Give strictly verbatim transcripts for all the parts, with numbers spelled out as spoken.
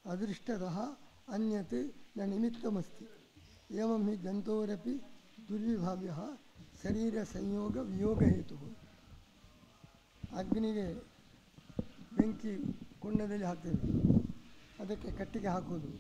ಅದೃಷ್ಟತಃ ಅನ್ಯತ್ ನ ನಿಮಿತ್ತಮಸ್ತಿ ಏವಂ ಹಿ ಜಂತೋರಪಿ ದುರ್ವಿಭಾವ್ಯ ಶರೀರ ಸಂಯೋಗ ವಿಯೋಗ ಹೇತು. ಅಗ್ನಿಗೆ ಬೆಂಕಿ ಕುಂಡದಲ್ಲಿ ಹಾಕ್ತೇವೆ, ಅದಕ್ಕೆ ಕಟ್ಟಿಗೆ ಹಾಕೋದು.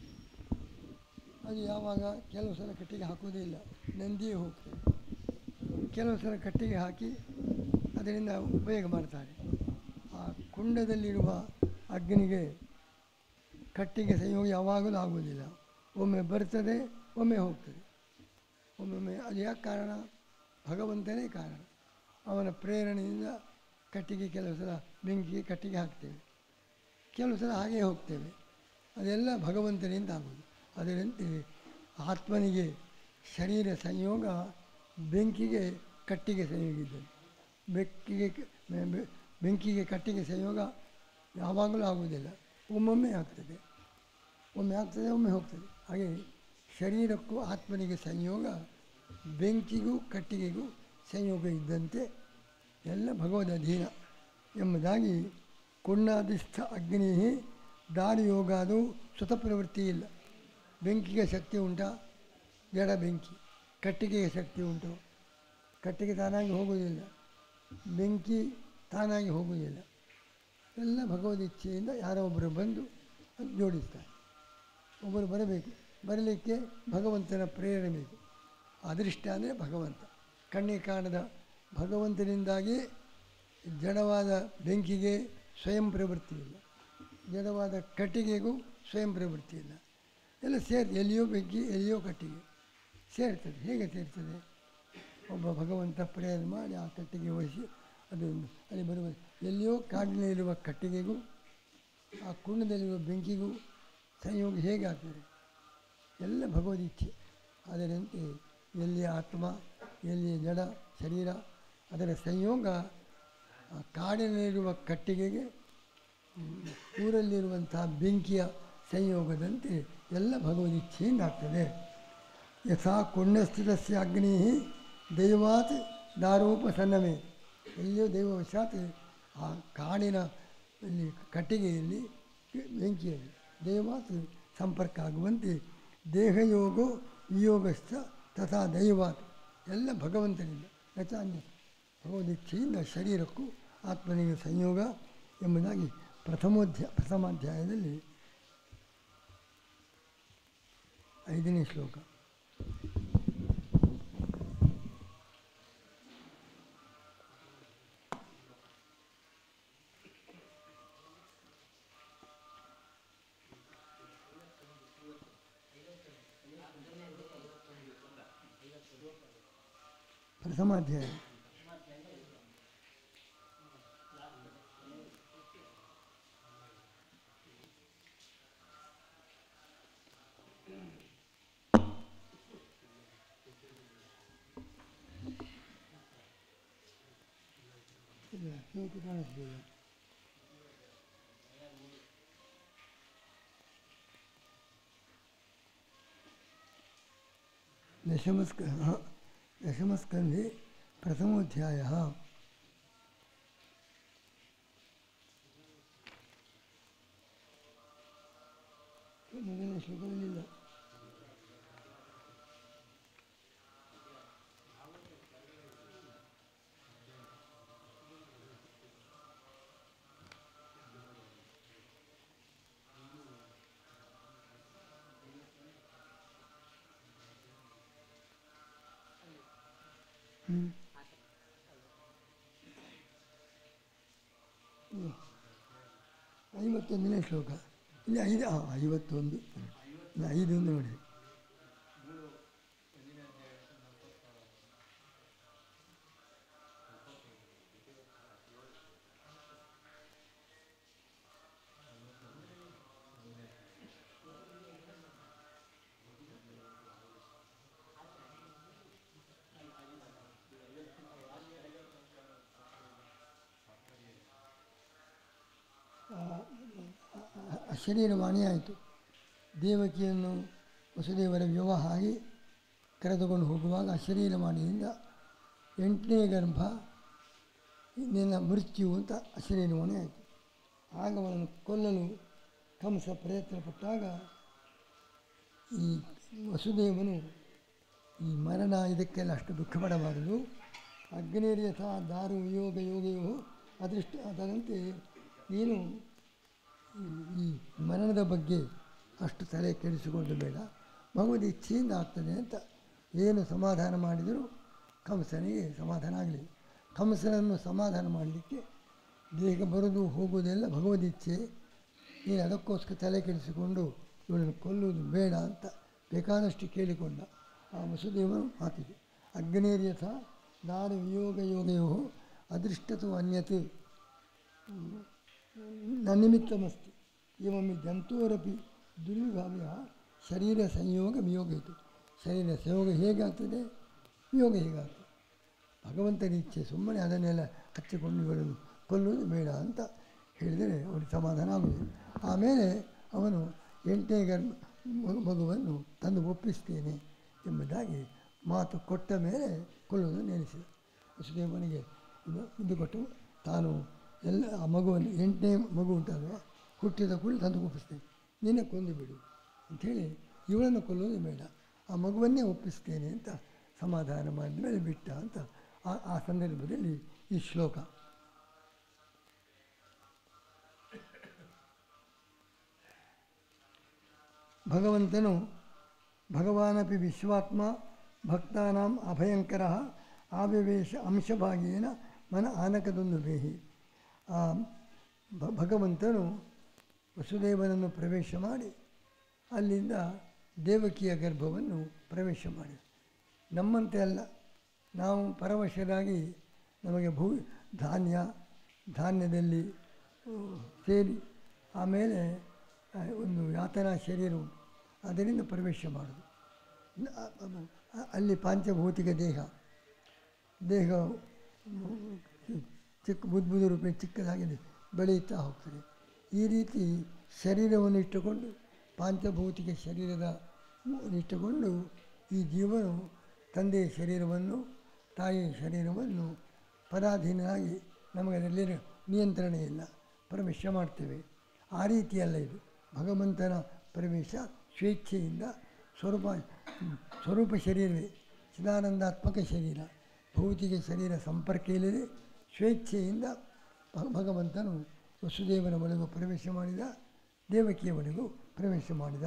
ಅದು ಯಾವಾಗ ಕೆಲವು ಸಲ ಕಟ್ಟಿಗೆ ಹಾಕೋದೇ ಇಲ್ಲ, ನಂದಿಯೇ ಹೋಗ್ತದೆ. ಕೆಲವು ಸಲ ಕಟ್ಟಿಗೆ ಹಾಕಿ ಅದರಿಂದ ಉಪಯೋಗ ಮಾಡ್ತಾರೆ. ಆ ಕುಂಡದಲ್ಲಿರುವ ಅಗ್ನಿಗೆ ಕಟ್ಟಿಗೆ ಸಂಯೋಗ ಯಾವಾಗಲೂ ಆಗುವುದಿಲ್ಲ. ಒಮ್ಮೆ ಬರ್ತದೆ, ಒಮ್ಮೆ ಹೋಗ್ತದೆ. ಒಮ್ಮೊಮ್ಮೆ ಅದು ಯಾಕೆ ಕಾರಣ? ಭಗವಂತನೇ ಕಾರಣ. ಅವನ ಪ್ರೇರಣೆಯಿಂದ ಕಟ್ಟಿಗೆ ಕೆಲವು ಸಲ ಬೆಂಕಿಗೆ ಕಟ್ಟಿಗೆ ಹಾಕ್ತೇವೆ, ಕೆಲವು ಸಲ ಹಾಗೇ ಹೋಗ್ತೇವೆ. ಅದೆಲ್ಲ ಭಗವಂತನಿಂದ ಆಗುವುದು. ಅದರಂತೆ ಆತ್ಮನಿಗೆ ಶರೀರ ಸಂಯೋಗ ಬೆಂಕಿಗೆ ಕಟ್ಟಿಗೆ ಸಂಯೋಗ ಇದ್ದರೆ, ಬೆಕ್ಕಿಗೆ ಬೆಂಕಿಗೆ ಕಟ್ಟಿಗೆ ಸಂಯೋಗ ಯಾವಾಗಲೂ ಆಗುವುದಿಲ್ಲ, ಒಮ್ಮೊಮ್ಮೆ ಆಗ್ತದೆ. ಒಮ್ಮೆ ಆಗ್ತದೆ, ಒಮ್ಮೆ ಹೋಗ್ತದೆ. ಹಾಗೆ ಶರೀರಕ್ಕೂ ಆತ್ಮನಿಗೆ ಸಂಯೋಗ, ಬೆಂಕಿಗೂ ಕಟ್ಟಿಗೆಗೂ ಸಂಯೋಗ ಇದ್ದಂತೆ ಎಲ್ಲ ಭಗವದ್ ಅಧೀನ ಎಂಬುದಾಗಿ ಕುಂಡಾಧಿಸ್ಥ ಅಗ್ನಿ ದಾರಿಯೋಗ ಅದು ಸ್ವತಃ ಪ್ರವೃತ್ತಿ ಇಲ್ಲ. ಬೆಂಕಿಗೆ ಶಕ್ತಿ ಉಂಟಾ? ಜಡ ಬೆಂಕಿ. ಕಟ್ಟಿಗೆಗೆ ಶಕ್ತಿ ಉಂಟು? ಕಟ್ಟಿಗೆ ತಾನಾಗಿ ಹೋಗುವುದಿಲ್ಲ, ಬೆಂಕಿ ತಾನಾಗಿ ಹೋಗುವುದಿಲ್ಲ. ಎಲ್ಲ ಭಗವದ್ ಇಚ್ಛೆಯಿಂದ ಯಾರೋ ಒಬ್ಬರು ಬಂದು ಜೋಡಿಸ್ತಾರೆ. ಒಬ್ಬರು ಬರಬೇಕು, ಬರಲಿಕ್ಕೆ ಭಗವಂತನ ಪ್ರೇರಣೆ ಬೇಕು. ಅದೃಷ್ಟ ಅಂದರೆ ಭಗವಂತ. ಕಣ್ಣಿಗೆ ಕಾಣದ ಭಗವಂತನಿಂದಾಗಿ ಜಡವಾದ ಬೆಂಕಿಗೆ ಸ್ವಯಂ ಪ್ರವೃತ್ತಿ ಇಲ್ಲ, ಜಡವಾದ ಕಟ್ಟಿಗೆಗೂ ಸ್ವಯಂ ಪ್ರವೃತ್ತಿ ಇಲ್ಲ. ಎಲ್ಲ ಸೇರಿ ಎಲ್ಲಿಯೋ ಬೆಂಕಿ, ಎಲ್ಲಿಯೋ ಕಟ್ಟಿಗೆ ಸೇರ್ತದೆ. ಹೇಗೆ ಸೇರ್ತದೆ? ಒಬ್ಬ ಭಗವಂತ ಪ್ರೇರಣೆ ಮಾಡಿ ಆ ಕಟ್ಟಿಗೆ ವಹಿಸಿ ಅದು ಅಲ್ಲಿ ಬರುವ ಎಲ್ಲಿಯೋ ಕಾಡಿನಲ್ಲಿರುವ ಕಟ್ಟಿಗೆಗೂ ಆ ಕುಂಡದಲ್ಲಿರುವ ಬೆಂಕಿಗೂ ಸಂಯೋಗ ಹೇಗೆ ಆಗ್ತದೆ? ಎಲ್ಲ ಭಗವದಿಚ್ಛೆ. ಅದರಂತೆ ಎಲ್ಲಿ ಆತ್ಮ, ಎಲ್ಲಿ ಜಡ ಶರೀರ, ಅದರ ಸಂಯೋಗ ಕಾಡಿನಲ್ಲಿರುವ ಕಟ್ಟಿಗೆಗೆ ಊರಲ್ಲಿರುವಂಥ ಬೆಂಕಿಯ ಸಂಯೋಗದಂತೆ ಎಲ್ಲ ಭಗವದಿಚ್ಛೆಯಿಂದ ಆಗ್ತದೆ. ಯಥಾ ಕುಂಡಸ್ಥಿತಸ್ಯ ಅಗ್ನಿ ದೈವಾತ್ ದಾರೋಪಸನ್ನಮೇ. ಎಲ್ಲಿಯೋ ದೈವವಶಾತ್ ಆ ಕಾಡಿನ ಅಲ್ಲಿ ಕಟ್ಟಿಗೆಯಲ್ಲಿ ಬೆಂಕಿಯಲ್ಲಿ ದೈವಾತ್ ಸಂಪರ್ಕ ಆಗುವಂತೆ ದೇಹಯೋಗೋ ವಿಯೋಗಸ್ಥ ತಥಾ ದೈವಾತ್ ಎಲ್ಲ ಭಗವಂತನಿಂದ ಯಥಾನ್ಯ ಭಗವದಿಚ್ಛೆಯಿಂದ ಶರೀರಕ್ಕೂ ಆತ್ಮನಿಗೆ ಸಂಯೋಗ ಎಂಬುದಾಗಿ ಪ್ರಥಮೋಧ್ಯಾಯ ಪ್ರಥಮಾಧ್ಯಾಯದಲ್ಲಿ ಐದನೇ ಶ್ಲೋಕ. ಪ್ರಥಮಾಧ್ಯಾಯ ಕಾಣಿಸ್ತಿಲ್ಲ. ದಶಮಸ್ಕ ದಶಮಸ್ಕಂಧೆ ಪ್ರಥಮೋಧ್ಯಾಯ. ಮೊದಲನೇ ಶ್ಲೋಕದಲ್ಲಿಲ್ಲ. ಐವತ್ತೊಂದನೇ ಶ್ಲೋಕ ಇಲ್ಲಿ ಐದು ಹಾಂ ಐವತ್ತೊಂದು ಐದು ನೋಡಿ. ಅಶರೀರವಾಣಿ ಆಯಿತು. ದೇವಕಿಯನ್ನು ವಸುದೇವರ ವಿವಾಹ ಆಗಿ ಕರೆದುಕೊಂಡು ಹೋಗುವಾಗ ಅಶರೀರವಾಣಿಯಿಂದ ಎಂಟನೇ ಗರ್ಭ ನಿನ್ನ ಮೃತ್ಯು ಅಂತ ಅಶರೀರವಾಣಿ ಆಯಿತು. ಆಗ ಅವನನ್ನು ಕೊಲ್ಲಲು ಕಂಸ ಪ್ರಯತ್ನ ಪಟ್ಟಾಗ ಈ ವಸುದೇವನು ಈ ಮರಣ ಇದಕ್ಕೆಲ್ಲ ಅಷ್ಟು ದುಃಖ ಪಡಬಾರದು. ಅಗ್ನೇರ್ಯಥ ದಾರು ಯೋಗ ಯೋಗಯೋ ಅದೃಷ್ಟ ಅದರಂತೆ ನೀನು ಈ ಮರಣದ ಬಗ್ಗೆ ಅಷ್ಟು ತಲೆ ಕೆಡಿಸಿಕೊಂಡು ಬೇಡ, ಭಗವದ್ ಇಚ್ಛೆಯಿಂದ ಆಗ್ತದೆ ಅಂತ ಏನು ಸಮಾಧಾನ ಮಾಡಿದರೂ ಕಂಸನಿಗೆ ಸಮಾಧಾನ ಆಗಲಿಲ್ಲ. ಕಂಸನನ್ನು ಸಮಾಧಾನ ಮಾಡಲಿಕ್ಕೆ ದೇಹ ಬರೋದು ಹೋಗುವುದೆಲ್ಲ ಭಗವದಿಚ್ಛೆ, ನೀನು ಅದಕ್ಕೋಸ್ಕರ ತಲೆ ಕೆಡಿಸಿಕೊಂಡು ಇವಳನ್ನು ಕೊಲ್ಲುವುದು ಬೇಡ ಅಂತ ಬೇಕಾದಷ್ಟು ಕೇಳಿಕೊಂಡ. ಆ ವಸುದೇವನು ಮಾತಿದೆ, ಅಗ್ನೇರ್ಯಥ ದಾರು ವಿಯೋಗ ಯೋಗಯೋ ಅದೃಷ್ಟತು ಅನ್ಯತ್ ನ ನಿಮಿತ್ತಮಸ್ತಿ ಇವೊಮ್ಮೆ ಜಂತುರಪಿ ದುರ್ವಿಭಾವ್ಯ ಶರೀರ ಸಂಯೋಗ ವಿಯೋಗ ಇತ್ತು. ಶರೀರ ಸಂಯೋಗ ಹೇಗಾಗ್ತದೆ, ವಿಯೋಗ ಹೇಗಾಗ್ತದೆ. ಭಗವಂತನ ಇಚ್ಛೆ, ಸುಮ್ಮನೆ ಅದನ್ನೆಲ್ಲ ಹಚ್ಚಿಕೊಂಡು ಇವರನ್ನು ಕೊಲ್ಲುವುದು ಬೇಡ ಅಂತ ಹೇಳಿದರೆ ಅವನಿಗೆ ಸಮಾಧಾನ ಆಗುವುದಿಲ್ಲ. ಆಮೇಲೆ ಅವನು ಎಂಟನೇ ಗರ್ಭ ಮಗುವನ್ನು ತಂದು ಒಪ್ಪಿಸ್ತೇನೆ ಎಂಬುದಾಗಿ ಮಾತು ಕೊಟ್ಟ ಮೇಲೆ ಕೊಲ್ಲುವುದು ನೆನೆಸಿದ. ವಸುದೇವನಿಗೆ ಇದು ಇದು ಕೊಟ್ಟು ತಾನು ಎಲ್ಲ ಆ ಮಗುವನ್ನು ಎಂಟನೇ ಮಗು ಉಂಟಲ್ವ ಹುಟ್ಟಿದ ಕೂಡ ತಂದು ಒಪ್ಪಿಸ್ತೇನೆ, ನೀನೇ ಕೊಂದು ಬಿಡು ಅಂಥೇಳಿ ಇವಳನ್ನು ಕೊಲ್ಲೋದು ಬೇಡ, ಆ ಮಗುವನ್ನೇ ಒಪ್ಪಿಸ್ತೇನೆ ಅಂತ ಸಮಾಧಾನ ಮಾಡಿದ ಮೇಲೆ ಬಿಟ್ಟ ಅಂತ ಆ ಆ ಸಂದರ್ಭದಲ್ಲಿ ಈ ಶ್ಲೋಕ. ಭಗವಂತನು ಭಗವಾನಪಿ ವಿಶ್ವಾತ್ಮ ಭಕ್ತಾನಾಂ ಅಭಯಂಕರ ಆವಿವೇಶ ಅಂಶಭಾಗೇನ ಮನ ಆನಕದೊಂದು ಬೇಹಿ. ಆ ಭಗವಂತನು ವಸುದೇವನನ್ನು ಪ್ರವೇಶ ಮಾಡಿ ಅಲ್ಲಿಂದ ದೇವಕಿಯ ಗರ್ಭವನ್ನು ಪ್ರವೇಶ ಮಾಡಿ, ನಮ್ಮಂತೆ ಅಲ್ಲ, ನಾವು ಪರವಶರಾಗಿ ನಮಗೆ ಭೂ ಧಾನ್ಯ ಧಾನ್ಯದಲ್ಲಿ ಸೇರಿ ಆಮೇಲೆ ಒಂದು ಯಾತನಾ ಶರೀರ ಉಂಟು, ಅದರಿಂದ ಪ್ರವೇಶ ಮಾಡೋದು. ಅಲ್ಲಿ ಪಾಂಚಭೌತಿಕ ದೇಹ ದೇಹ ಚಿಕ್ಕ ಬುದ್ಧ ಬುದ್ಧ ರೂಪ ಚಿಕ್ಕದಾಗಿ ಬೆಳೆಯುತ್ತಾ ಹೋಗ್ತದೆ. ಈ ರೀತಿ ಶರೀರವನ್ನು ಇಟ್ಟುಕೊಂಡು ಪಾಂಚಭೌತಿಕ ಶರೀರದ ಇಟ್ಟುಕೊಂಡು ಈ ಜೀವನು ತಂದೆಯ ಶರೀರವನ್ನು ತಾಯಿಯ ಶರೀರವನ್ನು ಪರಾಧೀನರಾಗಿ ನಮಗೆ ಅದರಲ್ಲಿ ನಿಯಂತ್ರಣ ಇಲ್ಲ, ಪ್ರವೇಶ ಮಾಡ್ತೇವೆ. ಆ ರೀತಿಯಲ್ಲ ಇದು. ಭಗವಂತನ ಪ್ರವೇಶ ಸ್ವೇಚ್ಛೆಯಿಂದ ಸ್ವರೂಪ ಸ್ವರೂಪ ಶರೀರವೇ ಚಿದಾನಂದಾತ್ಮಕ ಶರೀರ, ಭೌತಿಕ ಶರೀರ ಸಂಪರ್ಕ ಇಲ್ಲದೆ ಸ್ವೇಚ್ಛೆಯಿಂದ ಭಗವಂತನು ವಸುದೇವನ ಒಳಗೂ ಪ್ರವೇಶ ಮಾಡಿದ, ದೇವಕಿಯ ಒಳಗೂ ಪ್ರವೇಶ ಮಾಡಿದ.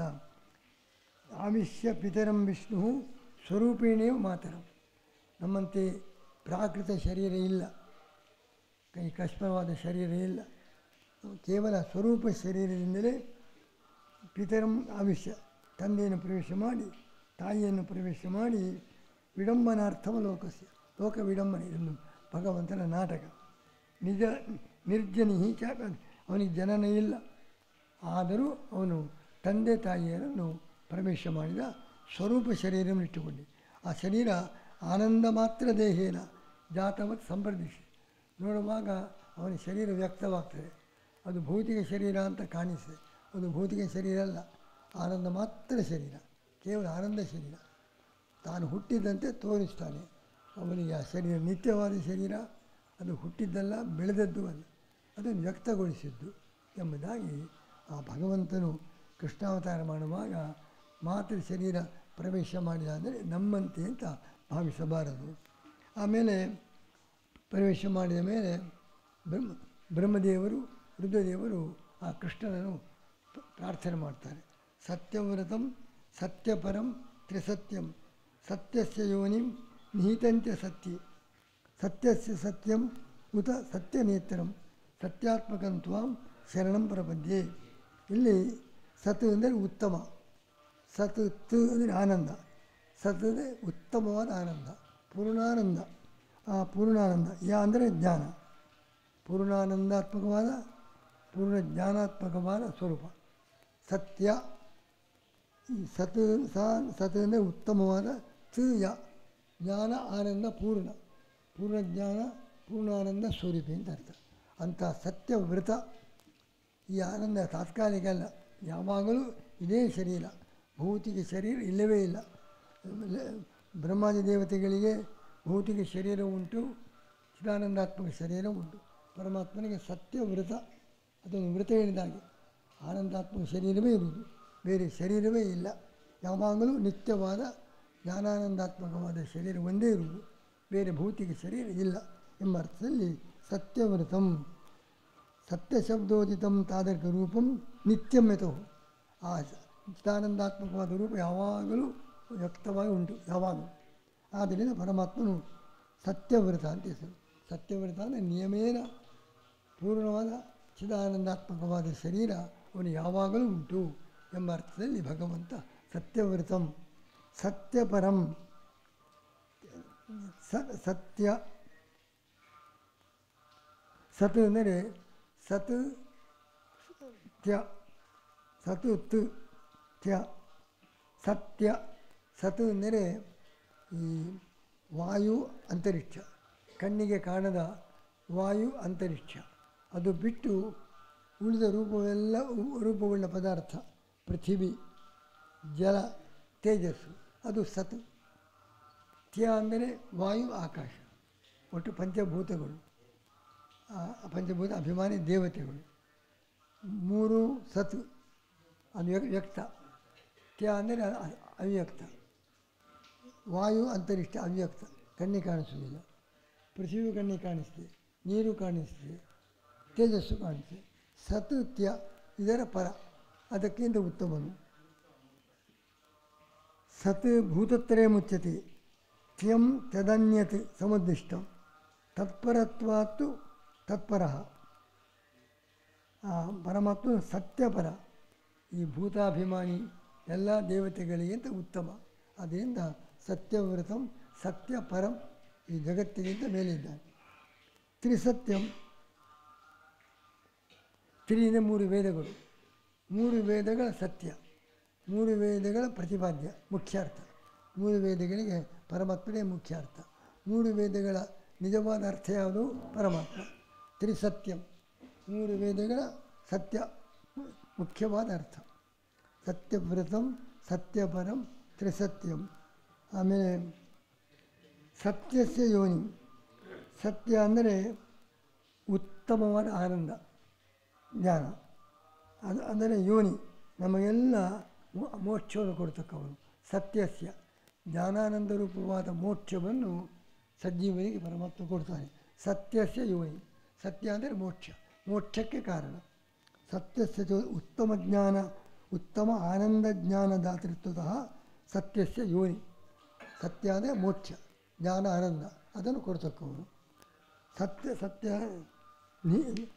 ಆವಿಶ್ಯ ಪಿತರಂ ವಿಷ್ಣು ಸ್ವರೂಪೇಣೇವ ಮಾತರಂ. ನಮ್ಮಂತೆ ಪ್ರಾಕೃತ ಶರೀರ ಇಲ್ಲ, ಕೈ ಕಷ್ಮವಾದ ಶರೀರ ಇಲ್ಲ, ಕೇವಲ ಸ್ವರೂಪ ಶರೀರದಿಂದಲೇ ಪಿತರಂ ಆವಿಶ್ಯ ತಂದೆಯನ್ನು ಪ್ರವೇಶ ಮಾಡಿ ತಾಯಿಯನ್ನು ಪ್ರವೇಶ ಮಾಡಿ ವಿಡಂಬನಾರ್ಥವ ಲೋಕಸ್ಯ ಲೋಕ ವಿಡಂಬನೆ ಇದೊಂದು ಭಗವಂತನ ನಾಟಕ. ನಿಜ ನಿರ್ಜನಿ ಚ ಅವನಿಗೆ ಜನನ ಇಲ್ಲ, ಆದರೂ ಅವನು ತಂದೆ ತಾಯಿಯರನ್ನು ಪ್ರವೇಶ ಮಾಡಿದ, ಸ್ವರೂಪ ಶರೀರವನ್ನು ಇಟ್ಟುಕೊಂಡೆ. ಆ ಶರೀರ ಆನಂದ ಮಾತ್ರ ದೇಹೇನ ಜಾತವತ್ ಸಂಪ್ರದಿಸಿ ನೋಡುವಾಗ ಅವನ ಶರೀರ ವ್ಯಕ್ತವಾಗ್ತದೆ. ಅದು ಭೌತಿಕ ಶರೀರ ಅಂತ ಕಾಣಿಸ್ತದೆ, ಅದು ಭೌತಿಕ ಶರೀರ ಅಲ್ಲ, ಆನಂದ ಮಾತ್ರ ಶರೀರ, ಕೇವಲ ಆನಂದ ಶರೀರ. ತಾನು ಹುಟ್ಟಿದಂತೆ ತೋರಿಸ್ತಾನೆ. ಅವನಿಗೆ ಆ ಶರೀರ ನಿತ್ಯವಾದ ಶರೀರ, ಅದು ಹುಟ್ಟಿದ್ದಲ್ಲ, ಬೆಳೆದದ್ದು ಅಲ್ಲ, ಅದನ್ನು ವ್ಯಕ್ತಗೊಳಿಸಿದ್ದು ಎಂಬುದಾಗಿ ಆ ಭಗವಂತನು ಕೃಷ್ಣಾವತಾರ ಮಾಡುವಾಗ ಮಾತೃ ಶರೀರ ಪ್ರವೇಶ ಮಾಡಿದ ಅಂದರೆ ನಮ್ಮಂತೆ ಅಂತ ಭಾವಿಸಬಾರದು. ಆಮೇಲೆ ಪ್ರವೇಶ ಮಾಡಿದ ಮೇಲೆ ಬ್ರಹ್ಮ ಬ್ರಹ್ಮದೇವರು ರುದ್ರದೇವರು ಆ ಕೃಷ್ಣನನ್ನು ಪ್ರಾರ್ಥನೆ ಮಾಡ್ತಾರೆ. ಸತ್ಯವ್ರತಂ ಸತ್ಯಪರಂ ತ್ರಿಸತ್ಯಂ ಸತ್ಯಸ್ಯ ಯೋನಿಂ ನಿಹಿತಂತ್ಯ ಸತ್ಯ ಸತ್ಯಸ್ಯ ಸತ್ಯಂ ಉತ ಸತ್ಯನೇತ್ರಂ ಸತ್ಯಾತ್ಮಕಂ ತ್ವಾಂ ಶರಣಂ ಪ್ರಪದ್ಯೆ. ಇಲ್ಲಿ ಸತ್ ಅಂದರೆ ಉತ್ತಮ, ಸತ್ ತು ಅಂದರೆ ಆನಂದ, ಸತ್ ಅಂದರೆ ಉತ್ತಮವಾದ ಆನಂದ, ಪೂರ್ಣಾನಂದ. ಆ ಪೂರ್ಣಾನಂದ ಯಾ ಅಂದರೆ ಜ್ಞಾನ, ಪೂರ್ಣಾನಂದಾತ್ಮಕವಾದ ಪೂರ್ಣ ಜ್ಞಾನಾತ್ಮಕವಾದ ಸ್ವರೂಪ ಸತ್ಯ. ಈ ಸತ್ ಸಾ ಸತ್ ಅಂದರೆ ಉತ್ತಮವಾದ ತು ಯ ಜ್ಞಾನ ಆನಂದ ಪೂರ್ಣ ಪೂರ್ಣ ಜ್ಞಾನ ಪೂರ್ಣಾನಂದ ಸ್ವರೂಪಿ ಅಂತ ಅರ್ಥ. ಅಂಥ ಸತ್ಯವ್ರತ. ಈ ಆನಂದ ತಾತ್ಕಾಲಿಕ ಅಲ್ಲ, ಯಾವಾಗಲೂ ಇದೇ ಶರೀರ, ಭೌತಿಕ ಶರೀರ ಇಲ್ಲವೇ ಇಲ್ಲ. ಬ್ರಹ್ಮಾದಿ ದೇವತೆಗಳಿಗೆ ಭೌತಿಕ ಶರೀರ ಉಂಟು, ಚಿದಾನಂದಾತ್ಮಕ ಶರೀರ ಉಂಟು. ಪರಮಾತ್ಮನಿಗೆ ಸತ್ಯವ್ರತ, ಅದೊಂದು ವ್ರತ ಹೇಳಿದಾಗೆ. ಆನಂದಾತ್ಮಕ ಶರೀರವೇ ಇರುವುದು, ಬೇರೆ ಶರೀರವೇ ಇಲ್ಲ. ಯಾವಾಗಲೂ ನಿತ್ಯವಾದ ಜ್ಞಾನಾನಂದಾತ್ಮಕವಾದ ಶರೀರ ಒಂದೇ ಇರುವುದು, ಬೇರೆ ಭೌತಿಕ ಶರೀರ ಇಲ್ಲ ಎಂಬ ಅರ್ಥದಲ್ಲಿ ಸತ್ಯವೃತಂ ಸತ್ಯಶಬ್ದೋದಿತಂ ತಾದರ್ಕ ರೂಪಂ ನಿತ್ಯಂ ಯತೋ. ಆ ಚಿದಾನಂದಾತ್ಮಕವಾದ ರೂಪ ಯಾವಾಗಲೂ ವ್ಯಕ್ತವಾಗಿ ಉಂಟು, ಯಾವಾಗಲೂ. ಆದ್ದರಿಂದ ಪರಮಾತ್ಮನು ಸತ್ಯವೃತ ಅಂತ ಹೆಸರು. ಸತ್ಯವೃತ ಅಂದರೆ ನಿಯಮೇನ ಪೂರ್ಣವಾದ ಚಿದಾನಂದಾತ್ಮಕವಾದ ಶರೀರ ಅವನು ಯಾವಾಗಲೂ ಉಂಟು ಎಂಬ ಅರ್ಥದಲ್ಲಿ ಭಗವಂತ ಸತ್ಯವೃತಂ. ಸತ್ಯಪರಂ ಸ ಸತ್ಯ ಸತ್ ಅಂದರೆ ಸತ್ ತ್ಯ ಸತ್ ತ್ ತ್ಯ ಸತ್ಯ. ಸತ್ ಅಂದರೆ ಈ ವಾಯು ಅಂತರಿಕ್ಷ, ಕಣ್ಣಿಗೆ ಕಾಣದ ವಾಯು ಅಂತರಿಕ್ಷ, ಅದು ಬಿಟ್ಟು ಉಳಿದ ರೂಪವೆಲ್ಲ ರೂಪವುಳ್ಳ ಪದಾರ್ಥ, ಪೃಥಿವಿ, ಜಲ, ತೇಜಸ್ಸು, ಅದು ಸತ್. ತ್ಯ ಅಂದರೆ ವಾಯು, ಆಕಾಶ, ಒಟ್ಟು ಪಂಚಭೂತಗಳು, ಪಂಚಭೂತ ಅಭಿಮಾನಿ ದೇವತೆಗಳು, ಮೂರು ಸತ್. ಅದು ವ್ಯಕ್ತ. ತ್ಯ ಅಂದರೆ ಅವ್ಯಕ್ತ. ವಾಯು ಅಂತರಿಕ್ಷ ಅವ್ಯಕ್ತ, ಕಣ್ಣಿಗೆ ಕಾಣಿಸುವುದಿಲ್ಲ. ಪೃಥ್ವಿ ಕಣ್ಣಿಗೆ ಕಾಣಿಸ್ತದೆ, ನೀರು ಕಾಣಿಸ್ತದೆ, ತೇಜಸ್ಸು ಕಾಣಿಸ್ತದೆ. ಸತ್ ತ್ಯ ಇದರ ಪರ, ಅದಕ್ಕಿಂತ ಉತ್ತಮನು. ಸತ್ ಭೂತತ್ರಯ ಮುಚ್ಯತೆ, ತ್ಯಂ ತದನ್ಯತ್ ಸಮುದ್ದಿಷ್ಟಂ, ತತ್ಪರತ್ವಾತ್ತು ತತ್ಪರ. ಪರಮಾತ್ಮ ಸತ್ಯಪರ, ಈ ಭೂತಾಭಿಮಾನಿ ಎಲ್ಲ ದೇವತೆಗಳಿಗಿಂತ ಉತ್ತಮ. ಅದರಿಂದ ಸತ್ಯವೃತಂ ಸತ್ಯಪರಂ, ಈ ಜಗತ್ತಿಗಿಂತ ಮೇಲಿದ್ದಾನೆ. ತ್ರಿಸತ್ಯಂ, ತ್ರಿಯಿಂದ ಮೂರು ವೇದಗಳು, ಮೂರು ವೇದಗಳ ಸತ್ಯ, ಮೂರು ವೇದಗಳ ಪ್ರತಿಪಾದ್ಯ ಮುಖ್ಯಾರ್ಥ. ಮೂರು ವೇದಗಳಿಗೆ ಪರಮಾತ್ಮನೇ ಮುಖ್ಯಾರ್ಥ. ಮೂರು ವೇದಗಳ ನಿಜವಾದ ಅರ್ಥ ಯಾವುದು? ಪರಮಾತ್ಮ. ತ್ರಿಸತ್ಯಂ, ಮೂರು ವೇದಗಳ ಸತ್ಯ ಮುಖ್ಯವಾದ ಅರ್ಥ. ಸತ್ಯವ್ರತಂ ಸತ್ಯಪರಂ ತ್ರಿಸತ್ಯಂ. ಆಮೇಲೆ ಸತ್ಯಸ್ಯ ಯೋನಿ, ಸತ್ಯ ಅಂದರೆ ಉತ್ತಮವಾದ ಆನಂದ ಜ್ಞಾನ, ಅದು ಅಂದರೆ ಯೋನಿ, ನಮಗೆಲ್ಲ ಮೋಕ್ಷವನ್ನು ಕೊಡ್ತಕ್ಕವನು. ಸತ್ಯಸ್ಯ ಜ್ಞಾನಾನಂದ ರೂಪವಾದ ಮೋಕ್ಷವನ್ನು ಸಜ್ಜೀವನಿಗೆ ಪರಮಾತ್ಮ ಕೊಡ್ತಾನೆ. ಸತ್ಯಸ್ಯ ಯೋನಿ, ಸತ್ಯ ಅಂದರೆ ಮೋಕ್ಷ, ಮೋಕ್ಷಕ್ಕೆ ಕಾರಣ. ಸತ್ಯಸ್ಯ ಜೋ ಉತ್ತಮ ಜ್ಞಾನ, ಉತ್ತಮ ಆನಂದ ಜ್ಞಾನದಾತೃತ್ವತಃ ಸತ್ಯಸ್ಯ ಯೋನಿ. ಸತ್ಯ ಅಂದರೆ ಮೋಕ್ಷ, ಜ್ಞಾನ, ಆನಂದ, ಅದನ್ನು ಕೊಡ್ತಕ್ಕವನು. ಸತ್ಯ ಸತ್ಯ ನಿ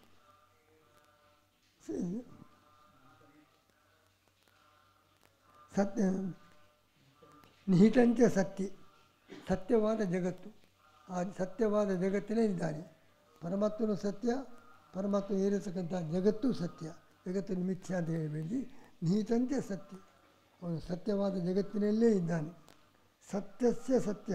ಸತ್ಯ ನಿಹಿತಂಚ ಸತ್ಯ, ಸತ್ಯವಾದ ಜಗತ್ತು, ಆ ಸತ್ಯವಾದ ಜಗತ್ತಿನೇ ಇದ್ದಾನೆ ಪರಮಾತ್ಮನು. ಸತ್ಯ, ಪರಮಾತ್ಮ ಏರಿರ್ತಕ್ಕಂಥ ಜಗತ್ತು ಸತ್ಯ, ಜಗತ್ತು ಮಿಥ್ಯ ಅಂತ ಹೇಳಬೇಡಿ. ನಿಹಿತಂಚ ಸತ್ಯ, ಅವನು ಸತ್ಯವಾದ ಜಗತ್ತಿನಲ್ಲೇ ಇದ್ದಾನೆ. ಸತ್ಯಸ್ಯ ಸತ್ಯ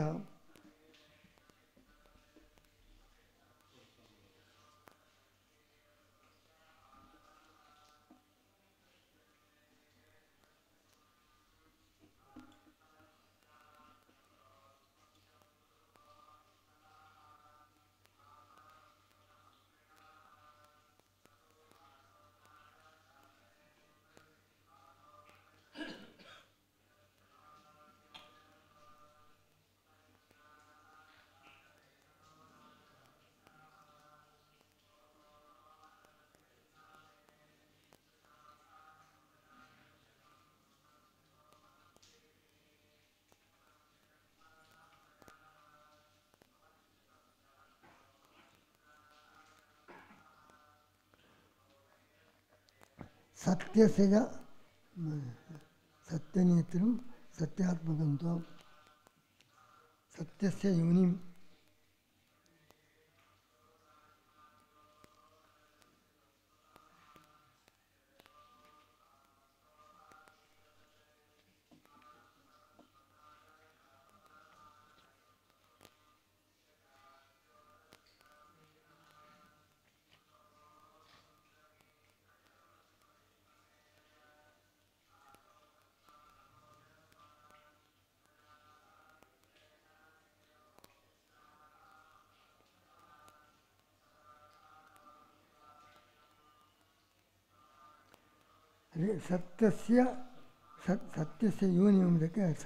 ಸತ್ಯಸ್ಯ ಸತ್ಯನೇತ್ರಂ ಸತ್ಯಾತ್ಮಕಂ ತ್ವಂ ಸತ್ಯಸ್ಯ ಯೋನಿಂ. ಸತ್ಯಸ್ಯ ಸತ್ ಸತ್ಯಸ್ಯ ಯೋನಿ ಎಂಬುದಕ್ಕೆ ಅರ್ಥ.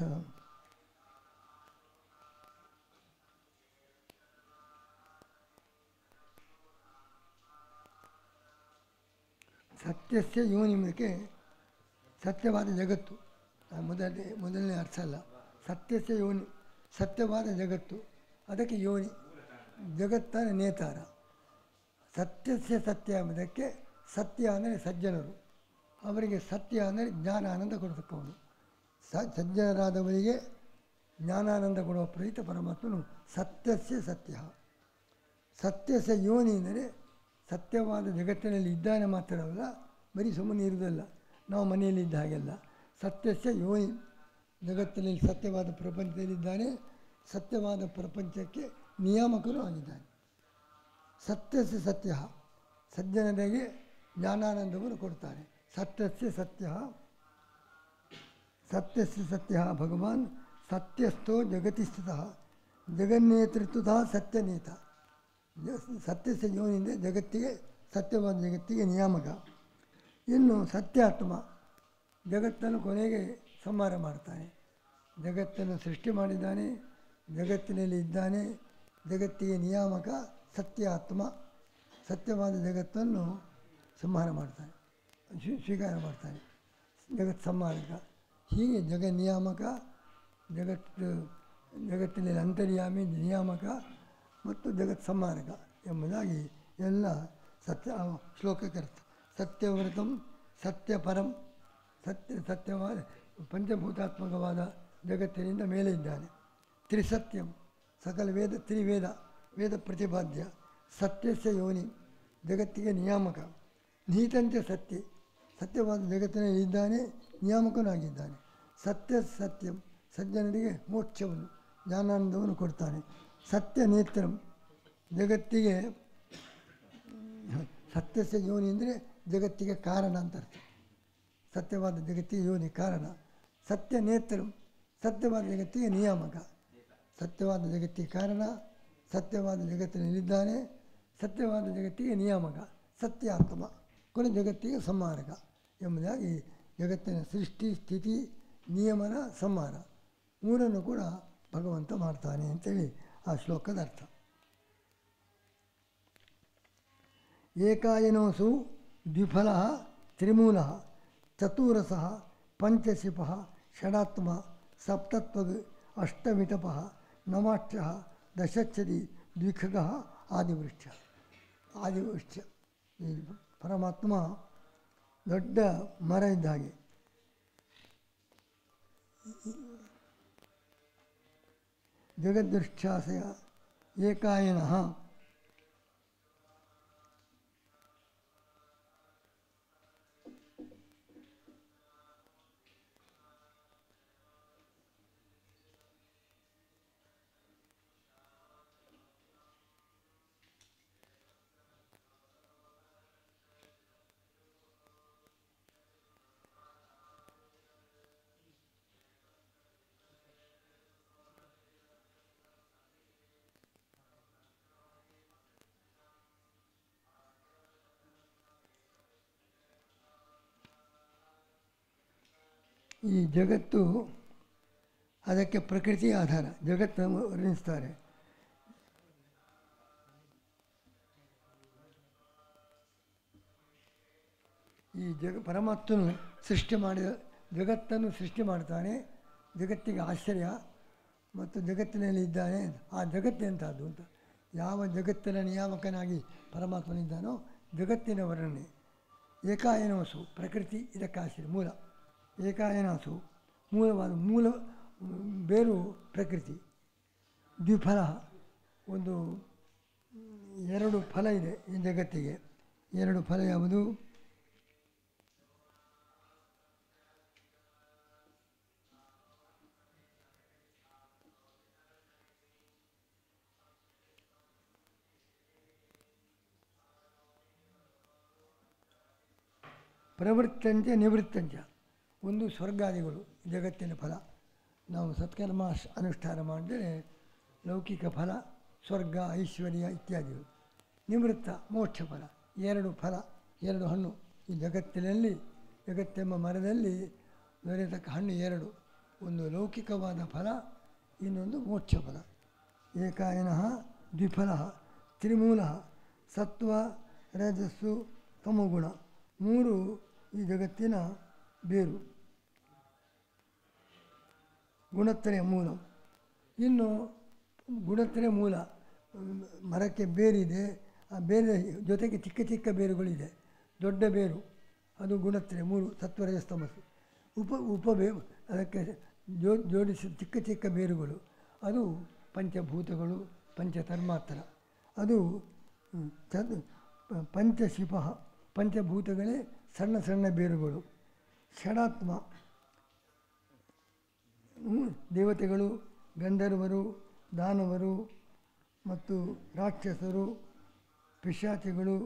ಸತ್ಯಸ್ಯ ಯೋನಿ ಎಂಬುದಕ್ಕೆ ಸತ್ಯವಾದ ಜಗತ್ತು ಮೊದಲನೇ ಮೊದಲನೇ ಅರ್ಥ ಅಲ್ಲ. ಸತ್ಯಸ್ಯ ಯೋನಿ ಸತ್ಯವಾದ ಜಗತ್ತು, ಅದಕ್ಕೆ ಯೋನಿ ಜಗತ್ತನ ನೇತಾರ. ಸತ್ಯಸ್ಯ ಸತ್ಯ ಎಂಬುದಕ್ಕೆ ಸತ್ಯ ಅಂದರೆ ಸಜ್ಜನರು, ಅವರಿಗೆ ಸತ್ಯ ಅಂದರೆ ಜ್ಞಾನಾನಂದ ಕೊಡತಕ್ಕವನು. ಸ ಸಜ್ಜನರಾದವರಿಗೆ ಜ್ಞಾನಾನಂದ ಕೊಡುವ ಪ್ರೀತ ಪರಮಾತ್ಮನು ಸತ್ಯಸ್ಯ ಸತ್ಯ. ಸತ್ಯಸ್ಯ ಯೋನಿ ಅಂದರೆ ಸತ್ಯವಾದ ಜಗತ್ತಿನಲ್ಲಿ ಇದ್ದಾನೆ ಮಾತ್ರವಲ್ಲ, ಬರೀ ಸುಮ್ಮನೆ ಇರುವುದಲ್ಲ, ನಾವು ಮನೆಯಲ್ಲಿ ಇದ್ದ ಹಾಗೆಲ್ಲ. ಸತ್ಯಸ್ಯ ಯೋನಿ ಜಗತ್ತಿನಲ್ಲಿ ಸತ್ಯವಾದ ಪ್ರಪಂಚದಲ್ಲಿದ್ದಾನೆ, ಸತ್ಯವಾದ ಪ್ರಪಂಚಕ್ಕೆ ನಿಯಾಮಕನೂ ಆಗಿದ್ದಾನೆ. ಸತ್ಯಸ್ಯ ಸತ್ಯ ಸಜ್ಜನರಿಗೆ ಜ್ಞಾನಾನಂದವನ್ನು ಕೊಡ್ತಾನೆ. ಸತ್ಯಸ್ಯ ಸತ್ಯ ಸತ್ಯಸ್ಯ ಸತ್ಯ ಭಗವಾನ್ ಸತ್ಯಸ್ಥೋ ಜಗತಿ ಸ್ಥಿತಃ ಜಗನ್ನೇತೃತ್ವತಃ ಸತ್ಯನೇತ. ಸತ್ಯಸ್ಯ ಯೋನಿಯಿಂದ ಜಗತ್ತಿಗೆ ಸತ್ಯವಾದ ಜಗತ್ತಿಗೆ ನಿಯಾಮಕ. ಇನ್ನು ಸತ್ಯಾತ್ಮ ಜಗತ್ತನ್ನು ಕೊನೆಗೆ ಸಂಹಾರ ಮಾಡ್ತಾನೆ. ಜಗತ್ತನ್ನು ಸೃಷ್ಟಿ ಮಾಡಿದ್ದಾನೆ, ಜಗತ್ತಿನಲ್ಲಿ ಇದ್ದಾನೆ, ಜಗತ್ತಿಗೆ ನಿಯಾಮಕ ಸತ್ಯಾತ್ಮ. ಸತ್ಯವಾದ ಜಗತ್ತನ್ನು ಸಂಹಾರ ಮಾಡ್ತಾನೆ, ಸ್ವೀಕಾರ ಮಾಡ್ತಾನೆ, ಜಗತ್ ಸಂಹಾರಕ. ಹೀಗೆ ಜಗನ್ನಿಯಾಮಕ, ಜಗತ್ತು ಜಗತ್ತಿನಲ್ಲಿ ಅಂತರ್ಯಾಮಿ, ನಿಯಾಮಕ ಮತ್ತು ಜಗತ್ ಸಂಹಾರಕ ಎಂಬುದಾಗಿ ಎಲ್ಲ ಸತ್ಯ ಶ್ಲೋಕಕ್ಕೆ ಅರ್ಥ. ಸತ್ಯವ್ರತಂ ಸತ್ಯಪರಂ, ಸತ್ಯ ಸತ್ಯವಾದ ಪಂಚಭೂತಾತ್ಮಕವಾದ ಜಗತ್ತಿನಿಂದ ಮೇಲೆ ಇದ್ದಾನೆ. ತ್ರಿಸತ್ಯಂ ಸಕಲ ವೇದ ತ್ರಿವೇದ ವೇದ ಪ್ರತಿಪಾದ್ಯ. ಸತ್ಯಸ್ಯ ಯೋನಿ ಜಗತ್ತಿಗೆ ನಿಯಾಮಕ. ನೀತಂತೆ ಸತ್ಯ ಸತ್ಯವಾದ ಜಗತ್ತಿನಲ್ಲಿ ಇದ್ದಾನೆ, ನಿಯಾಮಕನಾಗಿದ್ದಾನೆ. ಸತ್ಯ ಸತ್ಯಂ ಸಜ್ಜನರಿಗೆ ಮೋಕ್ಷವನ್ನು ಜ್ಞಾನಾನಂದವನ್ನು ಕೊಡ್ತಾನೆ. ಸತ್ಯ ನೇತ್ರಂ ಜಗತ್ತಿಗೆ ಸತ್ಯಸ್ಯ ಯೋನಿ ಅಂದರೆ ಜಗತ್ತಿಗೆ ಕಾರಣ ಅಂತ ಅರ್ಥ. ಸತ್ಯವಾದ ಜಗತ್ತಿಗೆ ಯೋನಿ ಕಾರಣ. ಸತ್ಯ ನೇತ್ರಂ ಸತ್ಯವಾದ ಜಗತ್ತಿಗೆ ನಿಯಾಮಕ. ಸತ್ಯವಾದ ಜಗತ್ತಿಗೆ ಕಾರಣ, ಸತ್ಯವಾದ ಜಗತ್ತಿನಲ್ಲಿದ್ದಾನೆ, ಸತ್ಯವಾದ ಜಗತ್ತಿಗೆ ನಿಯಾಮಕ. ಸತ್ಯಾತ್ಮ ಕೊನೆ ಜಗತ್ತಿಗೆ ಸಂಹಾರಕ ಎಂಬುದಾಗಿ ಜಗತ್ತಿನ ಸೃಷ್ಟಿ ಸ್ಥಿತಿ ನಿಯಮನ ಸಂಹಾರ ಮೂರನ್ನು ಕೂಡ ಭಗವಂತ ಮಾಡ್ತಾನೆ ಅಂತೇಳಿ ಆ ಶ್ಲೋಕದ ಅರ್ಥ. ಏಕಾಯನೋಸು ದ್ವಿಫಲ ತ್ರಿಮೂಲ ಚತುರಸ ಪಂಚಶಿಪ ಷಡಾತ್ಮ ಸಪ್ತತ್ವಗ್ ಅಷ್ಟಮಿಟಪ ನವಾಕ್ಷ ದಶಚ್ಛದಿ ದ್ವಿಖಗ ಆದಿವೃಕ್ಷ. ಆದಿವೃಕ್ಷ ಈ ಪರಮಾತ್ಮ ದೊಡ್ಡ ಮರ ಇದ್ದ ಹಾಗೆ. ಜಗದ್ವೃಕ್ಷಾಸಯ ಏಕಾಯನಃ ಈ ಜಗತ್ತು ಅದಕ್ಕೆ ಪ್ರಕೃತಿ ಆಧಾರ. ಜಗತ್ತನ್ನು ವರ್ಣಿಸ್ತಾರೆ. ಈ ಜಗ ಪರಮಾತ್ಮನು ಸೃಷ್ಟಿ ಮಾಡಿದ ಜಗತ್ತನ್ನು ಸೃಷ್ಟಿ ಮಾಡ್ತಾನೆ. ಜಗತ್ತಿಗೆ ಆಶ್ಚರ್ಯ ಮತ್ತು ಜಗತ್ತಿನಲ್ಲಿ ಇದ್ದಾನೆ. ಆ ಜಗತ್ತೆಂಥದ್ದು ಅಂತ, ಯಾವ ಜಗತ್ತಿನ ನಿಯಾಮಕನಾಗಿ ಪರಮಾತ್ಮನಿದ್ದಾನೋ ಜಗತ್ತಿನ ವರ್ಣನೆ. ಏಕಾಯನವಸು ಪ್ರಕೃತಿ ಇದಕ್ಕೆ ಆಶ್ಚರ್ಯ ಮೂಲ. ಏಕಾಯನಾಸು ಮೂಲವಾದ ಮೂಲ ಬೇರು ಪ್ರಕೃತಿ. ದ್ವಿಫಲ ಒಂದು ಎರಡು ಫಲ ಇದೆ ಈ ಜಗತ್ತಿಗೆ. ಎರಡು ಫಲ ಯಾವುದು? ಪ್ರವೃತ್ತಂಚ ನಿವೃತ್ತಂಚ. ಒಂದು ಸ್ವರ್ಗಾದಿಗಳು ಜಗತ್ತಿನ ಫಲ. ನಾವು ಸತ್ಕರ್ಮ ಅನುಷ್ಠಾನ ಮಾಡಿದರೆ ಲೌಕಿಕ ಫಲ, ಸ್ವರ್ಗ, ಐಶ್ವರ್ಯ ಇತ್ಯಾದಿಗಳು. ನಿವೃತ್ತ ಮೋಕ್ಷ ಫಲ. ಎರಡು ಫಲ, ಎರಡು ಹಣ್ಣು ಈ ಜಗತ್ತಿನಲ್ಲಿ ಜಗತ್ತೆಂಬ ಮರದಲ್ಲಿ ದೊರೆಯತಕ್ಕ ಹಣ್ಣು ಎರಡು, ಒಂದು ಲೌಕಿಕವಾದ ಫಲ, ಇನ್ನೊಂದು ಮೋಕ್ಷ ಫಲ. ಏಕಾಯನಃ ದ್ವಿಫಲ ತ್ರಿಮೂಲ ಸತ್ವ ರಜಸ್ಸು ತಮೋಗುಣ ಮೂರು ಈ ಜಗತ್ತಿನ ಬೇರು, ಗುಣತ್ರಯ ಮೂಲ. ಇನ್ನು ಗುಣತ್ರಯ ಮೂಲ, ಮರಕ್ಕೆ ಬೇರಿದೆ, ಆ ಬೇರೆ ಜೊತೆಗೆ ಚಿಕ್ಕ ಚಿಕ್ಕ ಬೇರುಗಳಿದೆ. ದೊಡ್ಡ ಬೇರು ಅದು ಗುಣತ್ರಯ ಮೂರು, ಸತ್ವರಜಸ್ತಮಸ್ಸು. ಉಪ ಉಪಬೇ ಅದಕ್ಕೆ ಜೋ ಜೋಡಿಸಿದ ಚಿಕ್ಕ ಚಿಕ್ಕ ಬೇರುಗಳು ಅದು ಪಂಚಭೂತಗಳು, ಪಂಚತನ್ಮಾತ್ರ. ಅದು ಚ ಪಂಚಶಿಪ, ಪಂಚಭೂತಗಳೇ ಸಣ್ಣ ಸಣ್ಣ ಬೇರುಗಳು. ಷಡಾತ್ಮ ದೇವತೆಗಳು, ಗಂಧರ್ವರು, ದಾನವರು ಮತ್ತು ರಾಕ್ಷಸರು, ಪಿಶಾಚಿಗಳು,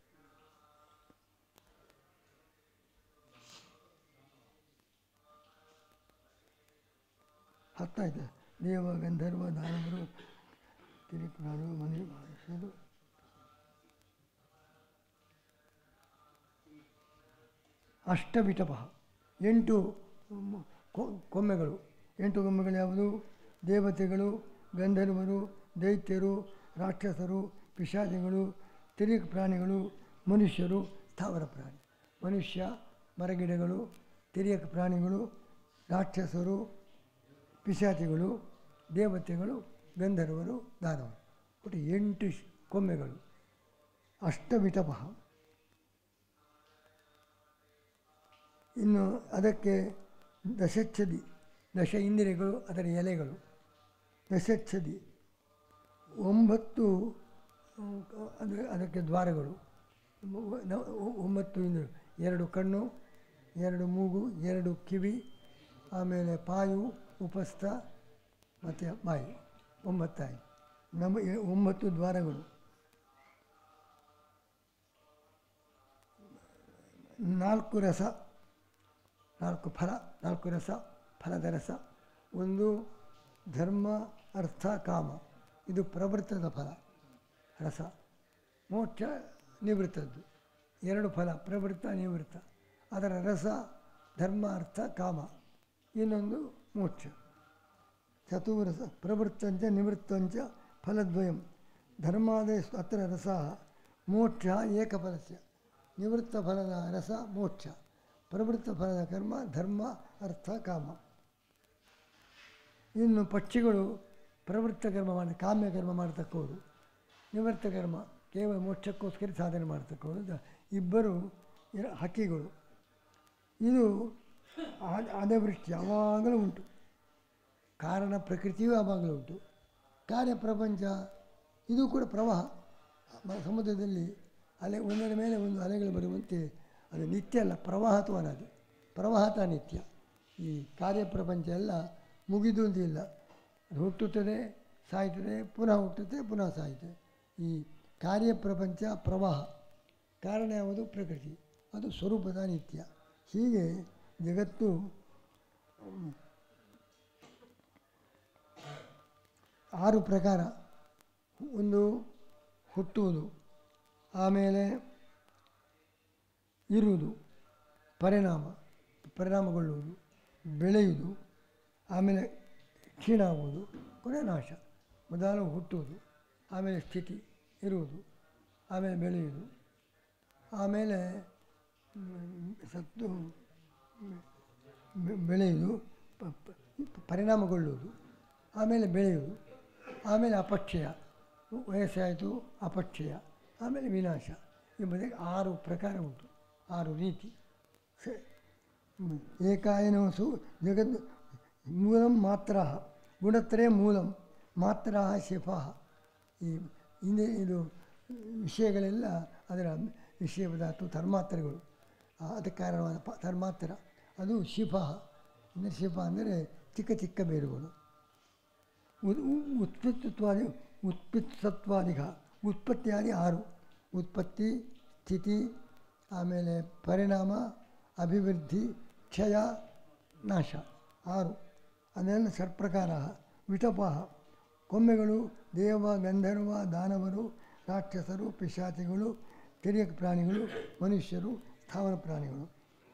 ಹತ್ತಾಯ್ತು. ದೇವ ಗಂಧರ್ವ ದಾನವರು ಕಿರಿಕರು ಮನೆ ಮನುಷ್ಯರು ಅಷ್ಟವಿಟಪ ಎಂಟು ಕೊಮ್ಮೆಗಳು. ಎಂಟು ಕೊಮ್ಮೆಗಳು ಯಾವುದು? ದೇವತೆಗಳು, ಗಂಧರ್ವರು, ದೈತ್ಯರು, ರಾಕ್ಷಸರು, ಪಿಶಾಚಿಗಳು, ತಿರಿಕ್ ಪ್ರಾಣಿಗಳು, ಮನುಷ್ಯರು, ಸ್ಥಾವರ ಪ್ರಾಣಿ. ಮನುಷ್ಯ, ಮರಗಿಡಗಳು, ತಿರಿಯಕ್ ಪ್ರಾಣಿಗಳು, ರಾಕ್ಷಸರು, ಪಿಶಾಚಿಗಳು, ದೇವತೆಗಳು, ಗಂಧರ್ವರು, ದಾನವರು. ಒಟ್ಟು ಎಂಟು ಕೊಮ್ಮೆಗಳು. ಅಷ್ಟವಿಟಪ. ಇನ್ನು ಅದಕ್ಕೆ ದಶಚ್ಛದಿ, ದಶ ಇಂದ್ರಿಯಗಳು, ಅದರ ಎಲೆಗಳು. ದಶಚ್ಛದಿ ಒಂಬತ್ತು, ಅದು ಅದಕ್ಕೆ ದ್ವಾರಗಳು. ಒಂಬತ್ತು ಇಂದ್ರಿಯ, ಎರಡು ಕಣ್ಣು, ಎರಡು ಮೂಗು, ಎರಡು ಕಿವಿ, ಆಮೇಲೆ ಪಾಯು, ಉಪಸ್ಥ ಮತ್ತು ಬಾಯಿ. ಒಂಬತ್ತಾಯಿ ನಮ್ಮ ಒಂಬತ್ತು ದ್ವಾರಗಳು. ನಾಲ್ಕು ರಸ, ನಾಲ್ಕು ಫಲ, ನಾಲ್ಕು ರಸ, ಫಲದ ರಸ. ಒಂದು ಧರ್ಮ, ಅರ್ಥ, ಕಾಮ, ಇದು ಪ್ರವೃತ್ತದ ಫಲ ರಸ. ಮೋಕ್ಷ ನಿವೃತ್ತದ್ದು. ಎರಡು ಫಲ, ಪ್ರವೃತ್ತ ನಿವೃತ್ತ. ಅದರ ರಸ ಧರ್ಮ, ಅರ್ಥ, ಕಾಮ. ಇನ್ನೊಂದು ಮೋಕ್ಷ. ಚತುರಸ ಪ್ರವೃತ್ತಂಚ ನಿವೃತ್ತಂಚ ಫಲದ್ವಯಂ. ಧರ್ಮಾದಯ ಅತ್ರ ರಸ ಮೋಕ್ಷ ಏಕಫಲಸ್ಯ. ನಿವೃತ್ತ ಫಲದ ರಸ ಮೋಕ್ಷ, ಪ್ರವೃತ್ತ ಫಲದ ಕರ್ಮ ಧರ್ಮ, ಅರ್ಥ, ಕಾಮ. ಇನ್ನು ಪಕ್ಷಿಗಳು ಪ್ರವೃತ್ತ ಕರ್ಮ ಮಾಡಿ ಕಾಮ್ಯ ಕರ್ಮ ಮಾಡತಕ್ಕವರು, ನಿವೃತ್ತ ಕರ್ಮ ಕೇವಲ ಮೋಕ್ಷಕ್ಕೋಸ್ಕರ ಸಾಧನೆ ಮಾಡತಕ್ಕವರು ಇಬ್ಬರು ಹಕ್ಕಿಗಳು. ಇದು ಆದವೃಷ್ಟಿ ಯಾವಾಗಲೂ ಉಂಟು, ಕಾರಣ ಪ್ರಕೃತಿಯೂ ಯಾವಾಗಲೂ ಉಂಟು. ಕಾರ್ಯಪ್ರಪಂಚ ಇದು ಕೂಡ ಪ್ರವಾಹ. ಸಮುದ್ರದಲ್ಲಿ ಅಲೆ ಒಂದರ ಮೇಲೆ ಒಂದು ಅಲೆಗಳು ಬರುವಂತೆ ಅದು ನಿತ್ಯ ಅಲ್ಲ, ಪ್ರವಾಹ ಅಥವಾ ಅನಾದಿ. ಪ್ರವಾಹತ ನಿತ್ಯ. ಈ ಕಾರ್ಯಪ್ರಪಂಚ ಎಲ್ಲ ಮುಗಿದು ಅಂತ ಇಲ್ಲ, ಅದು ಹುಟ್ಟುತ್ತದೆ, ಸಾಯ್ತದೆ, ಪುನಃ ಹುಟ್ಟುತ್ತೆ, ಪುನಃ ಸಾಯ್ತದೆ. ಈ ಕಾರ್ಯಪ್ರಪಂಚ ಪ್ರವಾಹ, ಕಾರಣ ಯಾವುದು? ಪ್ರಕೃತಿ, ಅದು ಸ್ವರೂಪದ ನಿತ್ಯ. ಹೀಗೆ ಜಗತ್ತು ಆರು ಪ್ರಕಾರ. ಒಂದು ಹುಟ್ಟುವುದು, ಆಮೇಲೆ ಇರುವುದು, ಪರಿಣಾಮ ಪರಿಣಾಮಗೊಳ್ಳುವುದು, ಬೆಳೆಯುವುದು, ಆಮೇಲೆ ಕ್ಷೀಣ ಆಗುವುದು, ಕೊನೆ ನಾಶ. ಮೊದಲು ಹುಟ್ಟುವುದು, ಆಮೇಲೆ ಸ್ಥಿತಿ ಇರುವುದು, ಆಮೇಲೆ ಬೆಳೆಯುವುದು, ಆಮೇಲೆ ಸತ್ತು ಬೆಳೆಯುವುದು, ಪರಿಣಾಮಗೊಳ್ಳುವುದು, ಆಮೇಲೆ ಬೆಳೆಯುವುದು, ಆಮೇಲೆ ಅಪಕ್ಷಯ, ವಯಸ್ಸಾಯಿತು ಅಪಕ್ಷಯ, ಆಮೇಲೆ ವಿನಾಶ. ಎಂಬುದಾಗಿ ಆರು ಪ್ರಕಾರ ಉಂಟು, ಆರು ರೀತಿ. ಸ ಏಕಾಯನವಸು ಜಗದ್ ಮೂಲಂ ಮಾತ್ರ ಗುಣತ್ರಯ ಮೂಲಂ ಮಾತ್ರ ಶಿಫ. ಈ ಹಿಂದೆ ಇದು ವಿಷಯಗಳೆಲ್ಲ ಅದರ ವಿಷಯ ಪದಾರ್ಥ ತನ್ಮಾತ್ರೆಗಳು. ಅದಕ್ಕೆ ಕಾರಣವಾದ ಪ ತನ್ಮಾತ್ರ ಅದು ಶಿಫ. ಅಂದರೆ ಶಿಫ ಅಂದರೆ ಚಿಕ್ಕ ಚಿಕ್ಕ ಬೇರುಗಳು. ಉತ್ಪತ್ತಿತ್ವಾದಿ ಉತ್ಪತ್ಸತ್ವಾದಿಗ ಉತ್ಪತ್ತಿಯಾದಿ ಆರು. ಉತ್ಪತ್ತಿ, ಸ್ಥಿತಿ, ಆಮೇಲೆ ಪರಿಣಾಮ, ಅಭಿವೃದ್ಧಿ, ಕ್ಷಯ, ನಾಶ, ಆರು. ಅದೆಲ್ಲ ಷಟ್ಪ್ರಕಾರ. ವಿಟಪ ಕೊಂಬೆಗಳು ದೇವ, ಗಂಧರ್ವ, ದಾನವರು, ರಾಕ್ಷಸರು, ಪಿಶಾಚಿಗಳು, ತಿರ್ಯಕ್ ಪ್ರಾಣಿಗಳು, ಮನುಷ್ಯರು, ಸ್ಥಾವರ ಪ್ರಾಣಿಗಳು.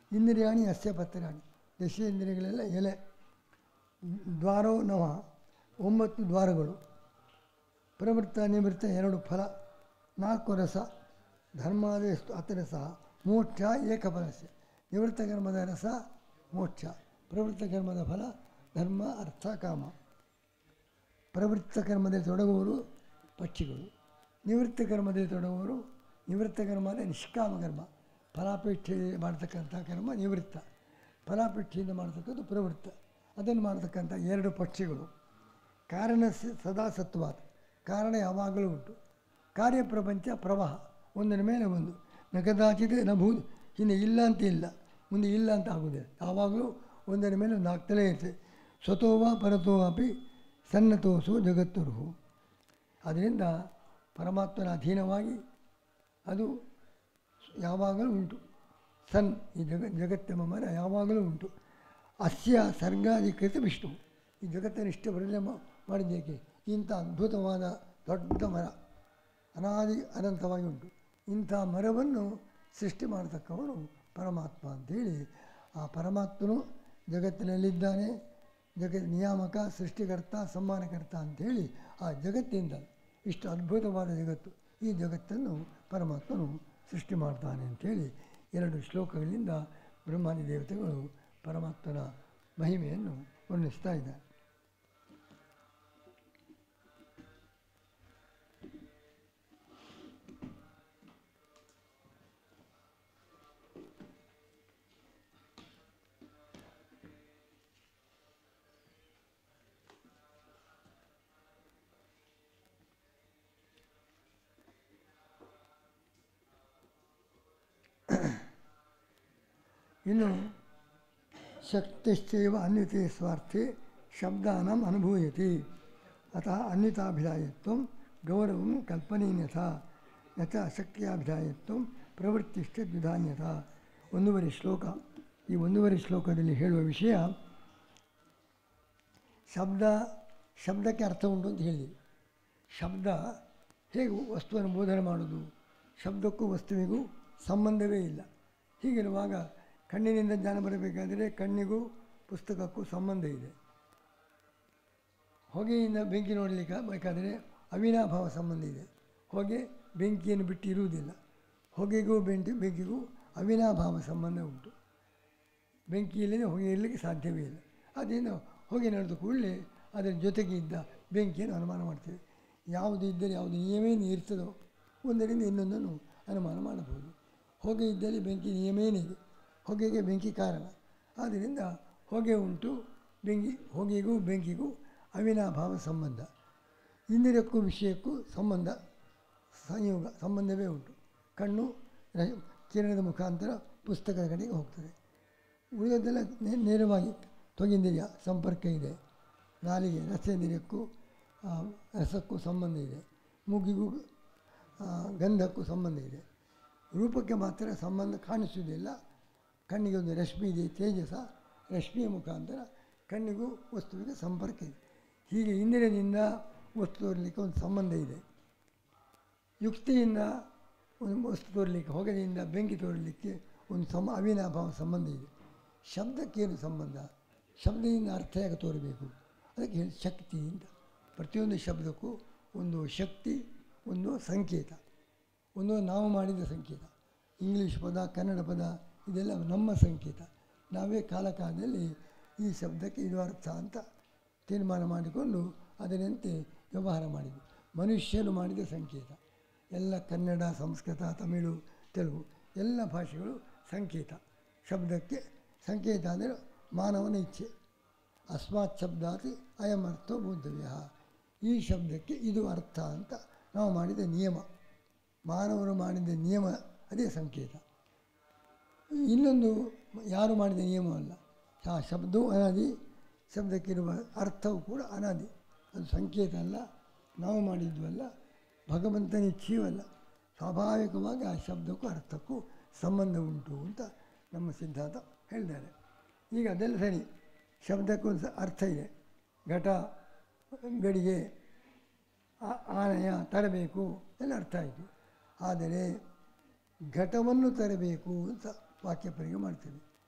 ಇಂದ್ರಿಯಾಣಿ ಅಸ್ಯ ಪತ್ರಾಣಿ, ದಶೇಂದ್ರಿಯಗಳೆಲ್ಲ ಎಲೆ. ದ್ವಾರೋ ನವ, ಒಂಬತ್ತು ದ್ವಾರಗಳು. ಪ್ರವೃತ್ತ ನಿವೃತ್ತ ಎರಡು ಫಲ, ನಾಲ್ಕು ರಸ. ಧರ್ಮಾದೇಶ ಅತರಸ, ಮೋಕ್ಷ ಏಕಫಲಸ್ಯ. ನಿವೃತ್ತ ಕರ್ಮದ ರಸ ಮೋಕ್ಷ, ಪ್ರವೃತ್ತ ಕರ್ಮದ ಫಲ ಧರ್ಮ ಅರ್ಥ ಕಾಮ. ಪ್ರವೃತ್ತ ಕರ್ಮದಲ್ಲಿ ತೊಡಗುವವರು ಪಕ್ಷಿಗಳು, ನಿವೃತ್ತ ಕರ್ಮದಲ್ಲಿ ತೊಡಗುವವರು ನಿವೃತ್ತ ಕರ್ಮ ಅಂದರೆ ನಿಷ್ಕಾಮ ಕರ್ಮ, ಫಲಾಪೇಕ್ಷೆ ಮಾಡ್ತಕ್ಕಂಥ ಕರ್ಮ ನಿವೃತ್ತ, ಫಲಾಪೇಕ್ಷೆಯಿಂದ ಮಾಡ್ತಕ್ಕಂಥ ಪ್ರವೃತ್ತ. ಅದನ್ನು ಮಾಡ್ತಕ್ಕಂಥ ಎರಡು ಪಕ್ಷಿಗಳು. ಕಾರಣ ಸದಾ ಸತ್ವಾತ್, ಕಾರಣ ಯಾವಾಗಲೂ ಉಂಟು. ಕಾರ್ಯಪ್ರಪಂಚ ಪ್ರವಾಹ, ಒಂದರ ಮೇಲೆ ಒಂದು. ನ ಕದಾಚಿತ್ ನ ಭೂ, ಹಿಂದೆ ಇಲ್ಲ ಅಂತ ಇಲ್ಲ, ಮುಂದೆ ಇಲ್ಲ ಅಂತ ಆಗುವುದಿಲ್ಲ, ಯಾವಾಗಲೂ ಒಂದರ ಮೇಲೆ ಒಂದು ಆಗ್ತಲೇ ಇರ್ತದೆ. ಸ್ವತೋವ ಪರತೋ ಅಪಿ ಸನ್ನತೋಸು ಜಗತ್ತುರು. ಅದರಿಂದ ಪರಮಾತ್ಮನ ಅಧೀನವಾಗಿ ಅದು ಯಾವಾಗಲೂ ಉಂಟು. ಸನ್, ಈ ಜಗ ಜಗತ್ತೆಂಬ ಮರ ಯಾವಾಗಲೂ ಉಂಟು. ಅಸ್ಯ ಸರ್ಗಾಧಿಕೃತ ವಿಷ್ಣು, ಈ ಜಗತ್ತನ್ನು ಇಷ್ಟ ಬರಲೇ ಮಾಡಿದ್ದೇಕೆ? ಇಂಥ ಅದ್ಭುತವಾದ ದೊಡ್ಡ ಮರ ಅನಾದಿ ಅನಂತವಾಗಿ ಉಂಟು. ಇಂಥ ಮರವನ್ನು ಸೃಷ್ಟಿ ಮಾಡತಕ್ಕವನು ಪರಮಾತ್ಮ ಅಂಥೇಳಿ, ಆ ಪರಮಾತ್ಮನು ಜಗತ್ತಿನಲ್ಲಿದ್ದಾನೆ, ಜಗತ್ ನಿಯಾಮಕ, ಸೃಷ್ಟಿಕರ್ತ, ಸಂಹಾರಕರ್ತ ಅಂಥೇಳಿ ಆ ಜಗತ್ತಿಂದ ಇಷ್ಟು ಅದ್ಭುತವಾದ ಜಗತ್ತು, ಈ ಜಗತ್ತನ್ನು ಪರಮಾತ್ಮನು ಸೃಷ್ಟಿ ಮಾಡ್ತಾನೆ ಅಂಥೇಳಿ ಎರಡು ಶ್ಲೋಕಗಳಿಂದ ಬ್ರಹ್ಮಾದಿ ದೇವತೆಗಳು ಪರಮಾತ್ಮನ ಮಹಿಮೆಯನ್ನು ವರ್ಣಿಸ್ತಾ ಇದ್ದಾರೆ. ಇನ್ನು ಶಕ್ತಿಶ್ಚೈವ ಅನ್ವಿತೆ ಸ್ವಾರ್ಥೆ ಶಬ್ದಾನಾಂ ಅನುಭೂಯತಿ ಅತಃ ಅನ್ವಿತಾಭಿಧಾಯತ್ವಂ ಗೌರವಂ ಕಲ್ಪನೀಯಥ ಯಥ ಅಶಕ್ತಿಯಾಭಿಧಾಯತ್ವಂ ಪ್ರವೃತ್ತಿಶ್ಚ ದ್ವಿಧಾನ್ಯಥ. ಒಂದೂವರೆ ಶ್ಲೋಕ. ಈ ಒಂದೂವರೆ ಶ್ಲೋಕದಲ್ಲಿ ಹೇಳುವ ವಿಷಯ, ಶಬ್ದ ಶಬ್ದಕ್ಕೆ ಅರ್ಥ ಉಂಟು ಅಂತ ಹೇಳಿದೆ. ಶಬ್ದ ಹೇಗೆ ವಸ್ತುವನ್ನು ಬೋಧನೆ ಮಾಡೋದು? ಶಬ್ದಕ್ಕೂ ವಸ್ತುವಿಗೂ ಸಂಬಂಧವೇ ಇಲ್ಲ. ಹೀಗಿರುವಾಗ ಕಣ್ಣಿನಿಂದ ಜ್ಞಾನ ಬರಬೇಕಾದರೆ ಕಣ್ಣಿಗೂ ಪುಸ್ತಕಕ್ಕೂ ಸಂಬಂಧ ಇದೆ. ಹೊಗೆಯಿಂದ ಬೆಂಕಿ ನೋಡಲಿಕ್ಕೆ ಬೇಕಾದರೆ ಅವಿನಾಭಾವ ಸಂಬಂಧ ಇದೆ. ಹೊಗೆ ಬೆಂಕಿಯನ್ನು ಬಿಟ್ಟು ಇರುವುದಿಲ್ಲ. ಹೊಗೆಗೂ ಬೆಂಕಿ ಬೆಂಕಿಗೂ ಅವಿನಾಭಾವ ಸಂಬಂಧ ಉಂಟು. ಬೆಂಕಿ ಇಲ್ಲದೆ ಹೊಗೆ ಇರಲಿಕ್ಕೆ ಸಾಧ್ಯವೇ ಇಲ್ಲ. ಅದರಿಂದ ಹೊಗೆ ನಡೆದ ಕೂಡಲೇ ಅದರ ಜೊತೆಗೆ ಇದ್ದ ಬೆಂಕಿಯನ್ನು ಅನುಮಾನ ಮಾಡ್ತೇವೆ. ಯಾವುದು ಇದ್ದರೆ ಯಾವುದು ನಿಯಮೇನು ಇರ್ತದೋ ಒಂದರಿಂದ ಇನ್ನೊಂದನ್ನು ಅನುಮಾನ ಮಾಡಬಹುದು. ಹೊಗೆ ಇದ್ದಲ್ಲಿ ಬೆಂಕಿ ನಿಯಮೇನಿದೆ, ಹೊಗೆಗೆ ಬೆಂಕಿ ಕಾರಣ. ಆದ್ದರಿಂದ ಹೊಗೆ ಉಂಟು, ಬೆಂಕಿ ಹೊಗೆಗೂ ಬೆಂಕಿಗೂ ಅವಿನಾಭಾವ ಸಂಬಂಧ. ಇಂದ್ರಿಯಕ್ಕೂ ವಿಷಯಕ್ಕೂ ಸಂಬಂಧ, ಸಂಯೋಗ ಸಂಬಂಧವೇ ಉಂಟು. ಕಣ್ಣು ಕಿರಣದ ಮುಖಾಂತರ ಪುಸ್ತಕದ ಕಡೆಗೆ ಹೋಗ್ತದೆ. ಉಳಿದದ್ದೆಲ್ಲ ನೇರವಾಗಿ ತ್ವಗಿಂದ್ರಿಯ ಸಂಪರ್ಕ ಇದೆ. ನಾಲಿಗೆ ರಸೇಂದ್ರಿಯಕ್ಕೂ ರಸಕ್ಕೂ ಸಂಬಂಧ ಇದೆ. ಮೂಗಿಗೂ ಗಂಧಕ್ಕೂ ಸಂಬಂಧ ಇದೆ. ರೂಪಕ್ಕೆ ಮಾತ್ರ ಸಂಬಂಧ ಕಾಣಿಸುವುದಿಲ್ಲ. ಕಣ್ಣಿಗೆ ಒಂದು ರಶ್ಮಿ ಇದೆ, ತೇಜಸ, ರಶ್ಮಿಯ ಮುಖಾಂತರ ಕಣ್ಣಿಗೂ ವಸ್ತುವಿಗೆ ಸಂಪರ್ಕ ಇದೆ. ಹೀಗೆ ಇಂದ್ರಿಯದಿಂದ ವಸ್ತು ತೋರಲಿಕ್ಕೆ ಒಂದು ಸಂಬಂಧ ಇದೆ. ಯುಕ್ತಿಯಿಂದ ಒಂದು ವಸ್ತು ತೋರಲಿಕ್ಕೆ, ಹೊಗೆಯಿಂದ ಬೆಂಕಿ ತೋರಲಿಕ್ಕೆ ಒಂದು ಸಮ ಅವಿನಾಭಾವ ಸಂಬಂಧ ಇದೆ. ಶಬ್ದಕ್ಕೇನು ಸಂಬಂಧ? ಶಬ್ದದಿಂದ ಅರ್ಥ ಯಾಕೆ ತೋರಬೇಕು? ಅದಕ್ಕೆ ಹೇಳಿ ಶಕ್ತಿ ಅಂತ. ಪ್ರತಿಯೊಂದು ಶಬ್ದಕ್ಕೂ ಒಂದು ಶಕ್ತಿ, ಒಂದು ಸಂಕೇತ, ಒಂದು ನಾವು ಮಾಡಿದ ಸಂಕೇತ. ಇಂಗ್ಲೀಷ್ ಪದ, ಕನ್ನಡ ಪದ ಇದೆಲ್ಲ ನಮ್ಮ ಸಂಕೇತ. ನಾವೇ ಕಾಲಕಾಲದಲ್ಲಿ ಈ ಶಬ್ದಕ್ಕೆ ಇದು ಅರ್ಥ ಅಂತ ತೀರ್ಮಾನ ಮಾಡಿಕೊಂಡು ಅದರಂತೆ ವ್ಯವಹಾರ ಮಾಡಿದ್ವಿ. ಮನುಷ್ಯನು ಮಾಡಿದ ಸಂಕೇತ ಎಲ್ಲ ಕನ್ನಡ, ಸಂಸ್ಕೃತ, ತಮಿಳು, ತೆಲುಗು ಎಲ್ಲ ಭಾಷೆಗಳು ಸಂಕೇತ. ಶಬ್ದಕ್ಕೆ ಸಂಕೇತ ಅಂದರೆ ಮಾನವನ ಇಚ್ಛೆ. ಅಸ್ಮಾತ್ ಶಬ್ದಾತಿ ಅಯಂ ಅರ್ಥೋ ಬೋಧವ್ಯ. ಈ ಶಬ್ದಕ್ಕೆ ಇದು ಅರ್ಥ ಅಂತ ನಾವು ಮಾಡಿದ ನಿಯಮ, ಮಾನವರು ಮಾಡಿದ ನಿಯಮ, ಅದೇ ಸಂಕೇತ. ಇನ್ನೊಂದು ಯಾರು ಮಾಡಿದ ನಿಯಮವಲ್ಲ. ಆ ಶಬ್ದವೂ ಅನಾದಿ, ಶಬ್ದಕ್ಕಿರುವ ಅರ್ಥವೂ ಕೂಡ ಅನಾದಿ. ಅದು ಸಂಕೇತ ಅಲ್ಲ, ನಾವು ಮಾಡಿದ್ವಲ್ಲ, ಭಗವಂತನ ಇಚ್ಛೆಯವಲ್ಲ. ಸ್ವಾಭಾವಿಕವಾಗಿ ಆ ಶಬ್ದಕ್ಕೂ ಅರ್ಥಕ್ಕೂ ಸಂಬಂಧ ಉಂಟು ಅಂತ ನಮ್ಮ ಸಿದ್ಧಾಂತ ಹೇಳಿದ್ದಾರೆ. ಈಗ ಅದೆಲ್ಲ ಸರಿ, ಶಬ್ದಕ್ಕೂ ಅರ್ಥ ಇದೆ. ಘಟ, ಗಡಿಗೆ, ಆನಯ ತರಬೇಕು ಎಲ್ಲ ಅರ್ಥ ಆಯಿತು. ಆದರೆ ಘಟವನ್ನು ತರಬೇಕು ಅಂತ ವಾಕ್ಯ ಪ್ರಯೋಗ ಮಾಡ್ತೇವೆ.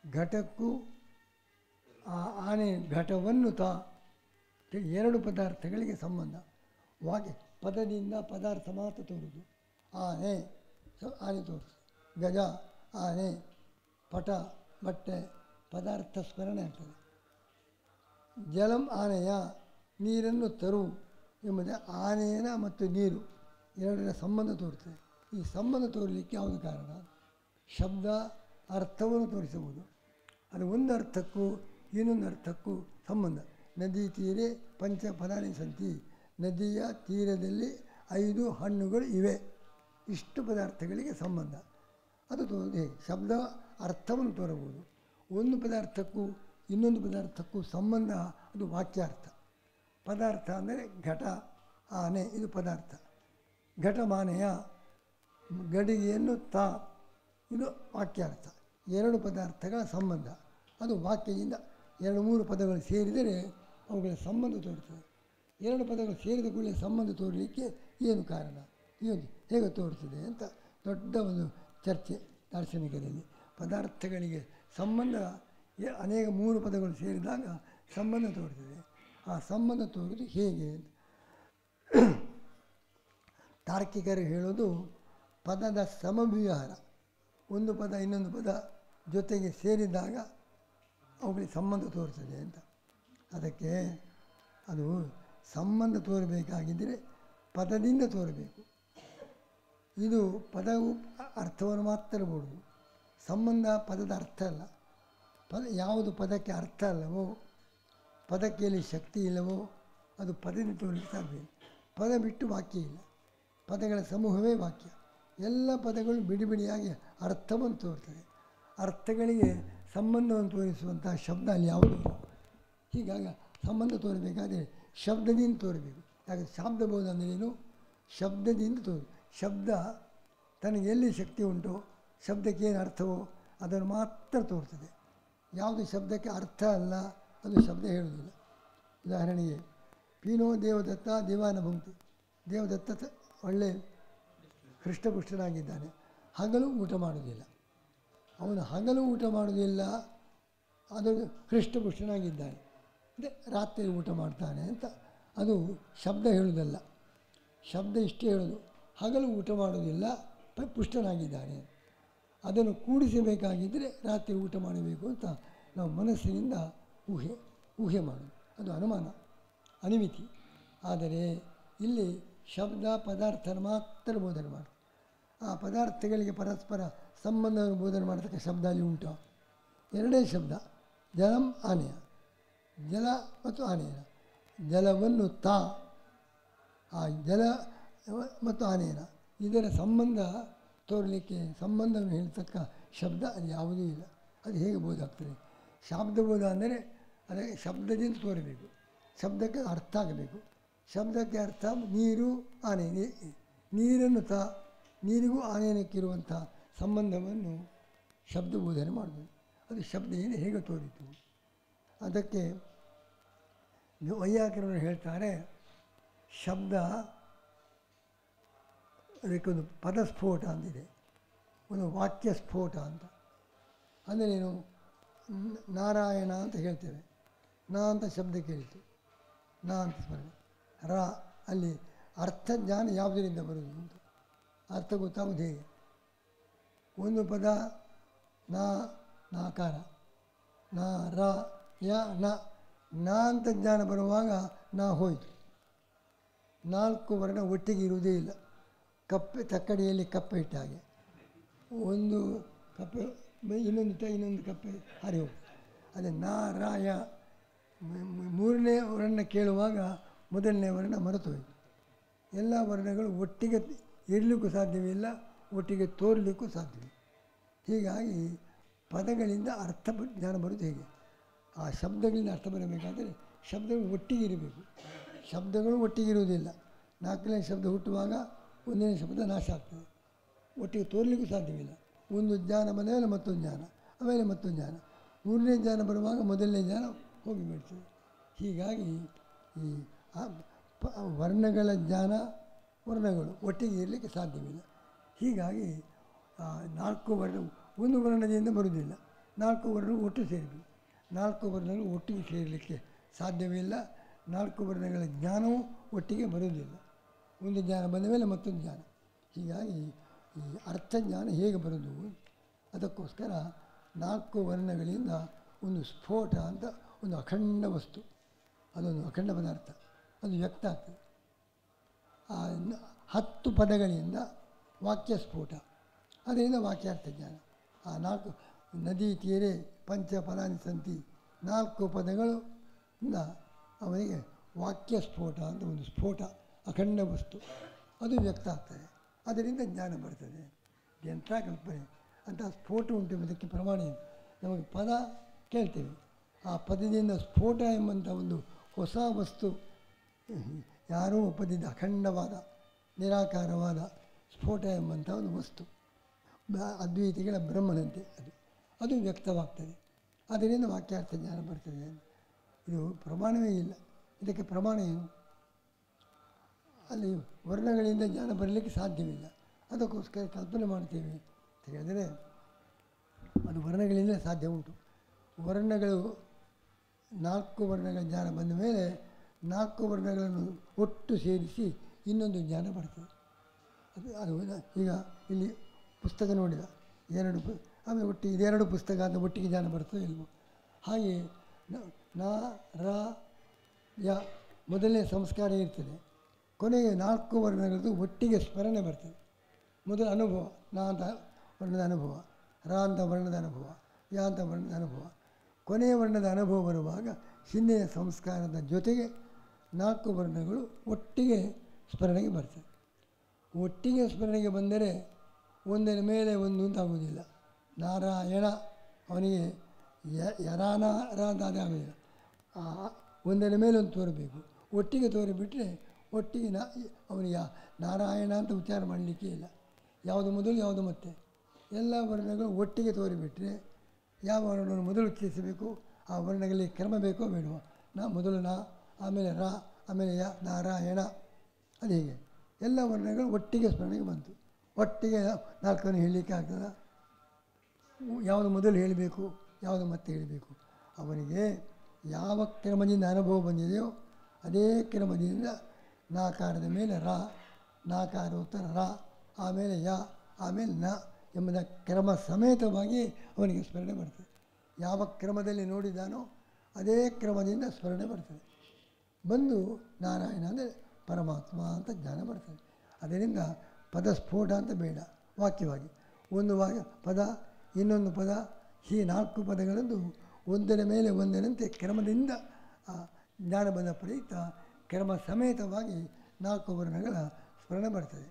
ಘಟಕ್ಕೂ ಆ ಆನೆ ಘಟವನ್ನು ತಾ ಎರಡು ಪದಾರ್ಥಗಳಿಗೆ ಸಂಬಂಧ. ವಾಕ್ಯ ಪದದಿಂದ ಪದಾರ್ಥ ಮಾತ್ರ ತೋರುವುದು. ಆನೆ ಸೊ ಆನೆ ತೋರಿಸು, ಗಜ ಆನೆ, ಪಟ ಬಟ್ಟೆ, ಪದಾರ್ಥ ಸ್ಮರಣೆ ಆಗ್ತದೆ. ಜಲಂ ಆನೆಯ ನೀರನ್ನು ತರು ಎಂಬುದೇ ಆನೆಯ ಮತ್ತು ನೀರು ಎರಡರ ಸಂಬಂಧ ತೋರುತ್ತದೆ. ಈ ಸಂಬಂಧ ತೋರಲಿಕ್ಕೆ ಯಾವುದು ಕಾರಣ? ಶಬ್ದ ಅರ್ಥವನ್ನು ತೋರಿಸಬಹುದು. ಅದು ಒಂದು ಅರ್ಥಕ್ಕೂ ಇನ್ನೊಂದು ಅರ್ಥಕ್ಕೂ ಸಂಬಂಧ. ನದಿ ತೀರೆ ಪಂಚ ಫಲಾನಿ ಸಂತಿ, ನದಿಯ ತೀರದಲ್ಲಿ ಐದು ಹಣ್ಣುಗಳು ಇವೆ, ಇಷ್ಟು ಪದಾರ್ಥಗಳಿಗೆ ಸಂಬಂಧ. ಅದು ತೋರುವುದು ಹೇಗೆ? ಶಬ್ದ ಅರ್ಥವನ್ನು ತೋರಬಹುದು. ಒಂದು ಪದಾರ್ಥಕ್ಕೂ ಇನ್ನೊಂದು ಪದಾರ್ಥಕ್ಕೂ ಸಂಬಂಧ, ಅದು ವಾಕ್ಯಾರ್ಥ. ಪದಾರ್ಥ ಅಂದರೆ ಘಟ ಆನೆ, ಇದು ಪದಾರ್ಥ. ಘಟಮಾನೆಯ ಗಡಿಗೆಯನ್ನು ತಾ, ಇದು ವಾಕ್ಯಾರ್ಥ. ಎರಡು ಪದಾರ್ಥಗಳ ಸಂಬಂಧ, ಅದು ವಾಕ್ಯದಿಂದ ಎರಡು ಮೂರು ಪದಗಳು ಸೇರಿದರೆ ಅವುಗಳ ಸಂಬಂಧ ತೋರುತ್ತದೆ. ಎರಡು ಪದಗಳು ಸೇರಿದ ಕೂಡಲೇ ಸಂಬಂಧ ತೋರಲಿಕ್ಕೆ ಏನು ಕಾರಣ, ಏನು ಹೇಗೆ ತೋರುತ್ತದೆ ಅಂತ ದೊಡ್ಡ ಒಂದು ಚರ್ಚೆ ದಾರ್ಶನಿಕರಲ್ಲಿ. ಪದಾರ್ಥಗಳಿಗೆ ಸಂಬಂಧ ಅನೇಕ ಮೂರು ಪದಗಳು ಸೇರಿದಾಗ ಸಂಬಂಧ ತೋರುತ್ತದೆ. ಆ ಸಂಬಂಧ ತೋರುವುದು ಹೇಗೆ ಅಂತ ತಾರ್ಕಿಕರು ಹೇಳೋದು, ಪದದ ಸಮವ್ಯವಹಾರ. ಒಂದು ಪದ ಇನ್ನೊಂದು ಪದ ಜೊತೆಗೆ ಸೇರಿದಾಗ ಅವುಗಳಿಗೆ ಸಂಬಂಧ ತೋರ್ತದೆ ಅಂತ. ಅದಕ್ಕೆ ಅದು ಸಂಬಂಧ ತೋರಬೇಕಾಗಿದ್ದರೆ ಪದದಿಂದ ತೋರಬೇಕು. ಇದು ಪದವು ಅರ್ಥವನ್ನು ಮಾತ್ರ ಬೋಡುದು, ಸಂಬಂಧ ಪದದ ಅರ್ಥ ಅಲ್ಲ. ಪದ ಯಾವುದು ಪದಕ್ಕೆ ಅರ್ಥ ಅಲ್ಲವೋ, ಪದಕ್ಕೆ ಎಲ್ಲಿ ಶಕ್ತಿ ಇಲ್ಲವೋ ಅದು ಪದದಿಂದ ತೋರಲಿಕ್ಕೆ ಸಾಧ್ಯ. ಪದ ಬಿಟ್ಟು ವಾಕ್ಯ ಇಲ್ಲ, ಪದಗಳ ಸಮೂಹವೇ ವಾಕ್ಯ. ಎಲ್ಲ ಪದಗಳು ಬಿಡಿ ಬಿಡಿಯಾಗಿ ಅರ್ಥವನ್ನು ತೋರ್ತದೆ. ಅರ್ಥಗಳಿಗೆ ಸಂಬಂಧವನ್ನು ತೋರಿಸುವಂಥ ಶಬ್ದ ಅಲ್ಲಿ ಯಾವುದು. ಹೀಗಾಗಿ ಸಂಬಂಧ ತೋರಬೇಕಾದರೆ ಶಬ್ದದಿಂದ ತೋರಬೇಕು. ಯಾಕೆ ಶಾಬ್ದಬೋಧ ಅಂದ್ರೇನು? ಶಬ್ದದಿಂದ ತೋರು. ಶಬ್ದ ತನಗೆ ಎಲ್ಲಿ ಶಕ್ತಿ ಉಂಟೋ, ಶಬ್ದಕ್ಕೆ ಏನು ಅರ್ಥವೋ ಅದನ್ನು ಮಾತ್ರ ತೋರ್ತದೆ. ಯಾವುದು ಶಬ್ದಕ್ಕೆ ಅರ್ಥ ಅಲ್ಲ ಅದು ಶಬ್ದ ಹೇಳುವುದಿಲ್ಲ. ಉದಾಹರಣೆಗೆ ಪೀನೋ ದೇವದತ್ತ ದಿವಾನ ಭುಂಕ್ತಿ. ದೇವದತ್ತ ಒಳ್ಳೆ ಹೃಷ್ಟಪುಷ್ಟನಾಗಿದ್ದಾನೆ, ಹಗಲು ಊಟ ಮಾಡೋದಿಲ್ಲ. ಅವನು ಹಗಲು ಊಟ ಮಾಡೋದಿಲ್ಲ, ಅದು ಹೃಷ್ಟಪುಷ್ಟನಾಗಿದ್ದಾನೆ, ಅಂದರೆ ರಾತ್ರಿ ಊಟ ಮಾಡ್ತಾನೆ ಅಂತ ಅದು ಶಬ್ದ ಹೇಳುವುದಲ್ಲ. ಶಬ್ದ ಇಷ್ಟೇ ಹೇಳೋದು, ಹಗಲು ಊಟ ಮಾಡೋದಿಲ್ಲ, ಪುಷ್ಟನಾಗಿದ್ದಾನೆ. ಅದನ್ನು ಕೂಡಿಸಬೇಕಾಗಿದ್ದರೆ ರಾತ್ರಿ ಊಟ ಮಾಡಬೇಕು ಅಂತ ನಾವು ಮನಸ್ಸಿನಿಂದ ಊಹೆ ಊಹೆ ಮಾಡೋದು, ಅದು ಅನುಮಾನ, ಅನಿಮಿತಿ. ಆದರೆ ಇಲ್ಲಿ ಶಬ್ದ ಪದಾರ್ಥನ ಮಾತ್ರ ಬೋಧನೆ ಮಾಡಿ, ಆ ಪದಾರ್ಥಗಳಿಗೆ ಪರಸ್ಪರ ಸಂಬಂಧವನ್ನು ಬೋಧನೆ ಮಾಡತಕ್ಕ ಶಬ್ದ ಅಲ್ಲಿ ಉಂಟು. ಎರಡೇ ಶಬ್ದ, ಜಲಂ ಆನೆಯ, ಜಲ ಮತ್ತು ಆನೆಯ. ಜಲವನ್ನು ತಾ, ಆ ಜಲ ಮತ್ತು ಆನೆಯನ ಇದರ ಸಂಬಂಧ ತೋರಲಿಕ್ಕೆ, ಸಂಬಂಧವನ್ನು ಹೇಳ್ತಕ್ಕ ಶಬ್ದ ಅದು ಯಾವುದೂ ಇಲ್ಲ. ಅದು ಹೇಗೆ ಬೋಧ ಆಗ್ತದೆ? ಶಾಬ್ದಬೋಧ ಅಂದರೆ ಅದಕ್ಕೆ ಶಬ್ದದಿಂದ ತೋರಬೇಕು, ಶಬ್ದಕ್ಕೆ ಅರ್ಥ ಆಗಬೇಕು. ಶಬ್ದಕ್ಕೆ ಅರ್ಥ ನೀರು ಆನೆ, ನೀರನ್ನು ತಾ, ನೀರಿಗೂ ಆನೆಯನಕ್ಕಿರುವಂಥ ಸಂಬಂಧವನ್ನು ಶಬ್ದ ಬೋಧನೆ ಮಾಡಬೇಕು. ಅದು ಶಬ್ದ ಏನು ಹೇಗೆ ತೋರಿತು? ಅದಕ್ಕೆ ವೈಯಾಕರಣರು ಹೇಳ್ತಾರೆ, ಶಬ್ದ ಅದಕ್ಕೊಂದು ಪದಸ್ಫೋಟ ಅಂತಿದೆ, ಒಂದು ವಾಕ್ಯ ಸ್ಫೋಟ ಅಂತ. ಅಂದರೆ ಏನು? ನಾರಾಯಣ ಅಂತ ಹೇಳ್ತೇವೆ, ನಾ ಅಂತ ಶಬ್ದ ಕೇಳಿತು, ನಾ ಅಂತ ಸ್ಮರಣೆ. ರಾ ಅಲ್ಲಿ ಅರ್ಥ ಜ್ಞಾನ ಯಾವುದರಿಂದ ಬರುವುದು ಅಂತ ಅರ್ಥ ಗೊತ್ತಾಗೋದು ಹೇಗೆ? ಒಂದು ಪದ ನಾ, ನಾಕಾರ, ನಾ ರ ಯ ನ, ನಾ ಅಂತ ಜ್ಞಾನ ಬರುವಾಗ ನಾ ಹೋಯಿತು. ನಾಲ್ಕು ವರ್ಣ ಒಟ್ಟಿಗೆ ಇರುವುದೇ ಇಲ್ಲ. ಕಪ್ಪೆ ತಕ್ಕಡಿಯಲ್ಲಿ ಕಪ್ಪೆ ಇಟ್ಟ ಹಾಗೆ, ಒಂದು ಕಪ್ಪೆ ಇನ್ನೊಂದು ತ ಇನ್ನೊಂದು ಕಪ್ಪೆ ಹರಿ ಹೋಗ್ತದೆ. ಅದೇ ನಾ ರ ಯ, ಮೂರನೇ ವರ್ಣ ಕೇಳುವಾಗ ಮೊದಲನೇ ವರ್ಣ ಮರೆತು ಹೋಯಿತು. ಎಲ್ಲ ವರ್ಣಗಳು ಒಟ್ಟಿಗೆ ಇರಲಿಕ್ಕೂ ಸಾಧ್ಯವಿಲ್ಲ, ಒಟ್ಟಿಗೆ ತೋರಲಿಕ್ಕೂ ಸಾಧ್ಯವಿಲ್ಲ. ಹೀಗಾಗಿ ಪದಗಳಿಂದ ಅರ್ಥ ಜ್ಞಾನ ಬರೋದು ಹೇಗೆ? ಆ ಶಬ್ದಗಳಿಂದ ಅರ್ಥ ಬರಬೇಕಾದರೆ ಶಬ್ದಗಳು ಒಟ್ಟಿಗೆ ಇರಬೇಕು. ಶಬ್ದಗಳು ಒಟ್ಟಿಗೆ ಇರುವುದಿಲ್ಲ. ನಾಲ್ಕನೇ ಶಬ್ದ ಹುಟ್ಟುವಾಗ ಒಂದನೇ ಶಬ್ದ ನಾಶ ಆಗ್ತದೆ, ಒಟ್ಟಿಗೆ ತೋರಲಿಕ್ಕೂ ಸಾಧ್ಯವಿಲ್ಲ. ಒಂದು ಜ್ಞಾನ ಬಂದ ಮೇಲೆ ಮತ್ತೊಂದು ಜ್ಞಾನ, ಆಮೇಲೆ ಮತ್ತೊಂದು ಜ್ಞಾನ, ಮೂರನೇ ಜ್ಞಾನ ಬರುವಾಗ ಮೊದಲನೇ ಜ್ಞಾನ ಹೋಗಿಬಿಡ್ತದೆ. ಹೀಗಾಗಿ ಈ ವರ್ಣಗಳ ಜ್ಞಾನ, ವರ್ಣಗಳು ಒಟ್ಟಿಗೆ ಇರಲಿಕ್ಕೆ ಸಾಧ್ಯವಿಲ್ಲ. ಹೀಗಾಗಿ ನಾಲ್ಕು ವರ್ಣ ಒಂದು ವರ್ಣದಿಂದ ಬರುವುದಿಲ್ಲ, ನಾಲ್ಕು ವರ್ಣಗಳು ಒಟ್ಟು ಸೇರಬೇಕು. ನಾಲ್ಕು ವರ್ಣಗಳು ಒಟ್ಟಿಗೆ ಸೇರಲಿಕ್ಕೆ ಸಾಧ್ಯವಿಲ್ಲ. ನಾಲ್ಕು ವರ್ಣಗಳ ಜ್ಞಾನವೂ ಒಟ್ಟಿಗೆ ಬರುವುದಿಲ್ಲ. ಒಂದು ಜ್ಞಾನ ಬಂದ ಮೇಲೆ ಮತ್ತೊಂದು ಜ್ಞಾನ. ಹೀಗಾಗಿ ಈ ಅರ್ಥಜ್ಞಾನ ಹೇಗೆ ಬರೋದು? ಅದಕ್ಕೋಸ್ಕರ ನಾಲ್ಕು ವರ್ಣಗಳಿಂದ ಒಂದು ಸ್ಫೋಟ ಅಂತ ಒಂದು ಅಖಂಡ ವಸ್ತು, ಅದೊಂದು ಅಖಂಡ ಪದಾರ್ಥ, ಅದು ವ್ಯಕ್ತ ಆಗ್ತದೆ. ಆ ಹತ್ತು ಪದಗಳಿಂದ ವಾಕ್ಯ ಸ್ಫೋಟ, ಅದರಿಂದ ವಾಕ್ಯಾರ್ಥ ಜ್ಞಾನ. ಆ ನಾಲ್ಕು ನದಿ ತೀರೆ ಪಂಚ ಪದಾನಿ ಸಂತಿ, ನಾಲ್ಕು ಪದಗಳು ಇಂದ ಅವನಿಗೆ ವಾಕ್ಯ ಸ್ಫೋಟ ಅಂತ ಒಂದು ಸ್ಫೋಟ, ಅಖಂಡ ವಸ್ತು, ಅದು ವ್ಯಕ್ತ ಆಗ್ತದೆ. ಅದರಿಂದ ಜ್ಞಾನ ಬರ್ತದೆ. ಎಂಥ ಕಲ್ಪನೆ! ಅಂಥ ಸ್ಫೋಟ ಉಂಟು ಎಂಬುದಕ್ಕೆ ಪ್ರಮಾಣ ಏನು? ನಮಗೆ ಪದ ಕೇಳ್ತೇವೆ, ಆ ಪದದಿಂದ ಸ್ಫೋಟ ಎಂಬಂಥ ಒಂದು ಹೊಸ ವಸ್ತು, ಯಾರೂ ಒಪ್ಪದಿದ್ದ ಅಖಂಡವಾದ ನಿರಾಕಾರವಾದ ಸ್ಫೋಟ ಎಂಬಂಥ ಒಂದು ವಸ್ತು, ಅದ್ವೈತಿಗಳ ಬ್ರಹ್ಮನಂತೆ ಅದು ಅದು ವ್ಯಕ್ತವಾಗ್ತದೆ. ಅದರಿಂದ ವಾಕ್ಯಾರ್ಥ ಜ್ಞಾನ ಬರ್ತದೆ. ಇದು ಪ್ರಮಾಣವೇ ಇಲ್ಲ. ಇದಕ್ಕೆ ಪ್ರಮಾಣ ಏನು? ಅಲ್ಲಿ ವರ್ಣಗಳಿಂದ ಜ್ಞಾನ ಬರಲಿಕ್ಕೆ ಸಾಧ್ಯವಿಲ್ಲ. ಅದಕ್ಕೋಸ್ಕರ ಕಲ್ಪನೆ ಮಾಡ್ತೇವೆ ಅಂತ ಹೇಳಿದರೆ ಅದು ವರ್ಣಗಳಿಂದ ಸಾಧ್ಯ ಉಂಟು. ವರ್ಣಗಳು ನಾಲ್ಕು ವರ್ಣಗಳ ಜ್ಞಾನ ಬಂದ ಮೇಲೆ ನಾಲ್ಕು ವರ್ಣಗಳನ್ನು ಒಟ್ಟು ಸೇರಿಸಿ ಇನ್ನೊಂದು ಜ್ಞಾನ ಬರ್ತದೆ. ಅದು ಅದು ಈಗ ಇಲ್ಲಿ ಪುಸ್ತಕ ನೋಡಿದ ಎರಡು ಪು ಆಮೇಲೆ ಒಟ್ಟಿಗೆ ಇದೆರಡು ಪುಸ್ತಕ ಅಂತ ಒಟ್ಟಿಗೆ ಜ್ಞಾನ ಬರ್ತದೆ ಇಲ್ವೋ? ಹಾಗೆ ನಾ ರ ಯ ಮೊದಲನೇ ಸಂಸ್ಕಾರ ಇರ್ತದೆ, ಕೊನೆಗೆ ನಾಲ್ಕು ವರ್ಣಗಳದ್ದು ಒಟ್ಟಿಗೆ ಸ್ಮರಣೆ ಬರ್ತದೆ. ಮೊದಲ ಅನುಭವ, ನಾ ಅಂತ ವರ್ಣದ ಅನುಭವ, ರ ಅಂತ ವರ್ಣದ ಅನುಭವ, ಯ ಅಂತ ವರ್ಣದ ಅನುಭವ, ಕೊನೆಯ ವರ್ಣದ ಅನುಭವ ಬರುವಾಗ ಹಿಂದಿನ ಸಂಸ್ಕಾರದ ಜೊತೆಗೆ ನಾಲ್ಕು ವರ್ಣಗಳು ಒಟ್ಟಿಗೆ ಸ್ಮರಣೆಗೆ ಬರ್ತದೆ. ಒಟ್ಟಿಗೆ ಸ್ಮರಣೆಗೆ ಬಂದರೆ ಒಂದರ ಮೇಲೆ ಒಂದು ಅಂತಾಗುವುದಿಲ್ಲ. ನಾರಾಯಣ ಅವನಿಗೆ ಯರಾನ ರ ಅಂತ ಅದೇ ಆಗೋದಿಲ್ಲ. ಒಂದರ ಮೇಲೆ ಒಂದು ತೋರಬೇಕು. ಒಟ್ಟಿಗೆ ತೋರಿಬಿಟ್ರೆ ಒಟ್ಟಿಗೆ ನಾ ಅವನಿಗೆ ನಾರಾಯಣ ಅಂತ ಉಚ್ಚಾರ ಮಾಡಲಿಕ್ಕೆ ಇಲ್ಲ. ಯಾವುದು ಮೊದಲು ಯಾವುದು ಮತ್ತೆ, ಎಲ್ಲ ವರ್ಣಗಳು ಒಟ್ಟಿಗೆ ತೋರಿಬಿಟ್ರೆ ಯಾವ ವರ್ಣವನ್ನು ಮೊದಲು ಉಚ್ಚರಿಸಬೇಕು, ಆ ವರ್ಣಗಳಲ್ಲಿ ಕ್ರಮ ಬೇಕೋ ಬೇಡವೋ? ನಾ ಮೊದಲು ನಾ, ಆಮೇಲೆ ರ, ಆಮೇಲೆ ಯ, ನಾರಾಯಣ. ಅದು ಹೀಗೆ ಎಲ್ಲ ವರ್ಣಗಳು ಒಟ್ಟಿಗೆ ಸ್ಮರಣೆಗೆ ಬಂತು. ಒಟ್ಟಿಗೆ ನಾಲ್ಕನ್ನು ಹೇಳಲಿಕ್ಕೆ ಆಗ್ತದೆ. ಯಾವುದು ಮೊದಲು ಹೇಳಬೇಕು, ಯಾವುದು ಮತ್ತೆ ಹೇಳಬೇಕು? ಅವನಿಗೆ ಯಾವ ಕ್ರಮದಿಂದ ಅನುಭವ ಬಂದಿದೆಯೋ ಅದೇ ಕ್ರಮದಿಂದ ನಾಕಾರದ ಮೇಲೆ ರ, ನಾಕಾರ ಉತ್ತರ ರ, ಆಮೇಲೆ ಯ, ಆಮೇಲೆ ನ ಎಂಬುದ ಕ್ರಮ ಸಮೇತವಾಗಿ ಅವನಿಗೆ ಸ್ಮರಣೆ ಬರ್ತದೆ. ಯಾವ ಕ್ರಮದಲ್ಲಿ ನೋಡಿದಾನೋ ಅದೇ ಕ್ರಮದಿಂದ ಸ್ಮರಣೆ ಬರ್ತದೆ. ಬಂದು ನಾರಾಯಣ ಅಂದರೆ ಪರಮಾತ್ಮ ಅಂತ ಜ್ಞಾನ ಬರ್ತದೆ. ಅದರಿಂದ ಪದ ಸ್ಫೋಟ ಅಂತ ಬೇಡ. ವಾಕ್ಯವಾಗಿ ಒಂದು ವಾ ಪದ ಇನ್ನೊಂದು ಪದ, ಈ ನಾಲ್ಕು ಪದಗಳದ್ದು ಒಂದರ ಮೇಲೆ ಒಂದರಂತೆ ಕ್ರಮದಿಂದ ಆ ಜ್ಞಾನ ಬಂದ ಪ್ರಯುಕ್ತ ಕ್ರಮ ಸಮೇತವಾಗಿ ನಾಲ್ಕು ವರ್ಣಗಳ ಸ್ಮರಣೆ ಬರ್ತದೆ.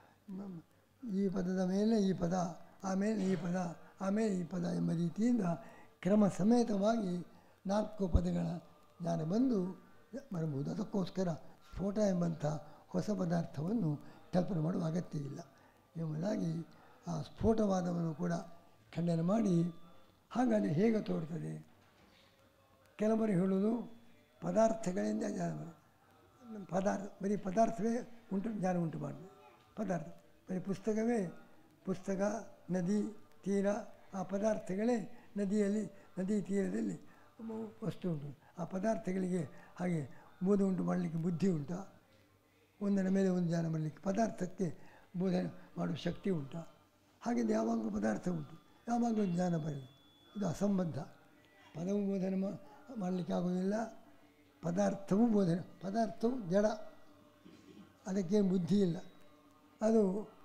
ಈ ಪದದ ಮೇಲೆ ಈ ಪದ, ಆಮೇಲೆ ಈ ಪದ, ಆಮೇಲೆ ಈ ಪದ ಎಂಬ ರೀತಿಯಿಂದ ಕ್ರಮ ಸಮೇತವಾಗಿ ನಾಲ್ಕು ಪದಗಳ ಜ್ಞಾನ ಬಂದು ಬರಬಹುದು. ಅದಕ್ಕೋಸ್ಕರ ಸ್ಫೋಟ ಎಂಬಂಥ ಹೊಸ ಪದಾರ್ಥವನ್ನು ಕಲ್ಪನೆ ಮಾಡುವ ಅಗತ್ಯ ಇಲ್ಲ ಎಂಬುದಾಗಿ ಆ ಸ್ಫೋಟವಾದವನ್ನು ಕೂಡ ಖಂಡನೆ ಮಾಡಿ, ಹಾಗಾದರೆ ಹೇಗೆ ತೋರ್ತದೆ? ಕೆಲವರು ಹೇಳುವುದು ಪದಾರ್ಥಗಳಿಂದ ಜ್ಞಾನ ಬರುತ್ತೆ. ಪದಾರ್ಥ ಬರೀ ಪದಾರ್ಥವೇ ಉಂಟು ಜ್ಞಾನ ಉಂಟು ಮಾಡಿದೆ. ಪದಾರ್ಥ ಬರೀ ಪುಸ್ತಕವೇ, ಪುಸ್ತಕ, ನದಿ, ತೀರ, ಆ ಪದಾರ್ಥಗಳೇ ನದಿಯಲ್ಲಿ, ನದಿ ತೀರದಲ್ಲಿ ವಸ್ತು ಉಂಟು. ಆ ಪದಾರ್ಥಗಳಿಗೆ ಹಾಗೆ ಬೋಧ ಉಂಟು ಮಾಡಲಿಕ್ಕೆ ಬುದ್ಧಿ ಉಂಟಾ? ಒಂದರ ಮೇಲೆ ಒಂದು ಜ್ಞಾನ ಮಾಡಲಿಕ್ಕೆ ಪದಾರ್ಥಕ್ಕೆ ಬೋಧನೆ ಮಾಡುವ ಶಕ್ತಿ ಉಂಟಾ? ಹಾಗೆ ಯಾವಾಗಲೂ ಪದಾರ್ಥ ಉಂಟು, ಯಾವಾಗಲೂ ಜ್ಞಾನ ಬರಲಿ. ಇದು ಅಸಂಬದ್ಧ. ಪದವು ಬೋಧನೆ ಮಾಡಲಿಕ್ಕೆ ಆಗೋದಿಲ್ಲ, ಪದಾರ್ಥವೂ ಬೋಧನೆ. ಪದಾರ್ಥವು ಜಡ, ಅದಕ್ಕೆ ಬುದ್ಧಿ ಇಲ್ಲ. ಅದು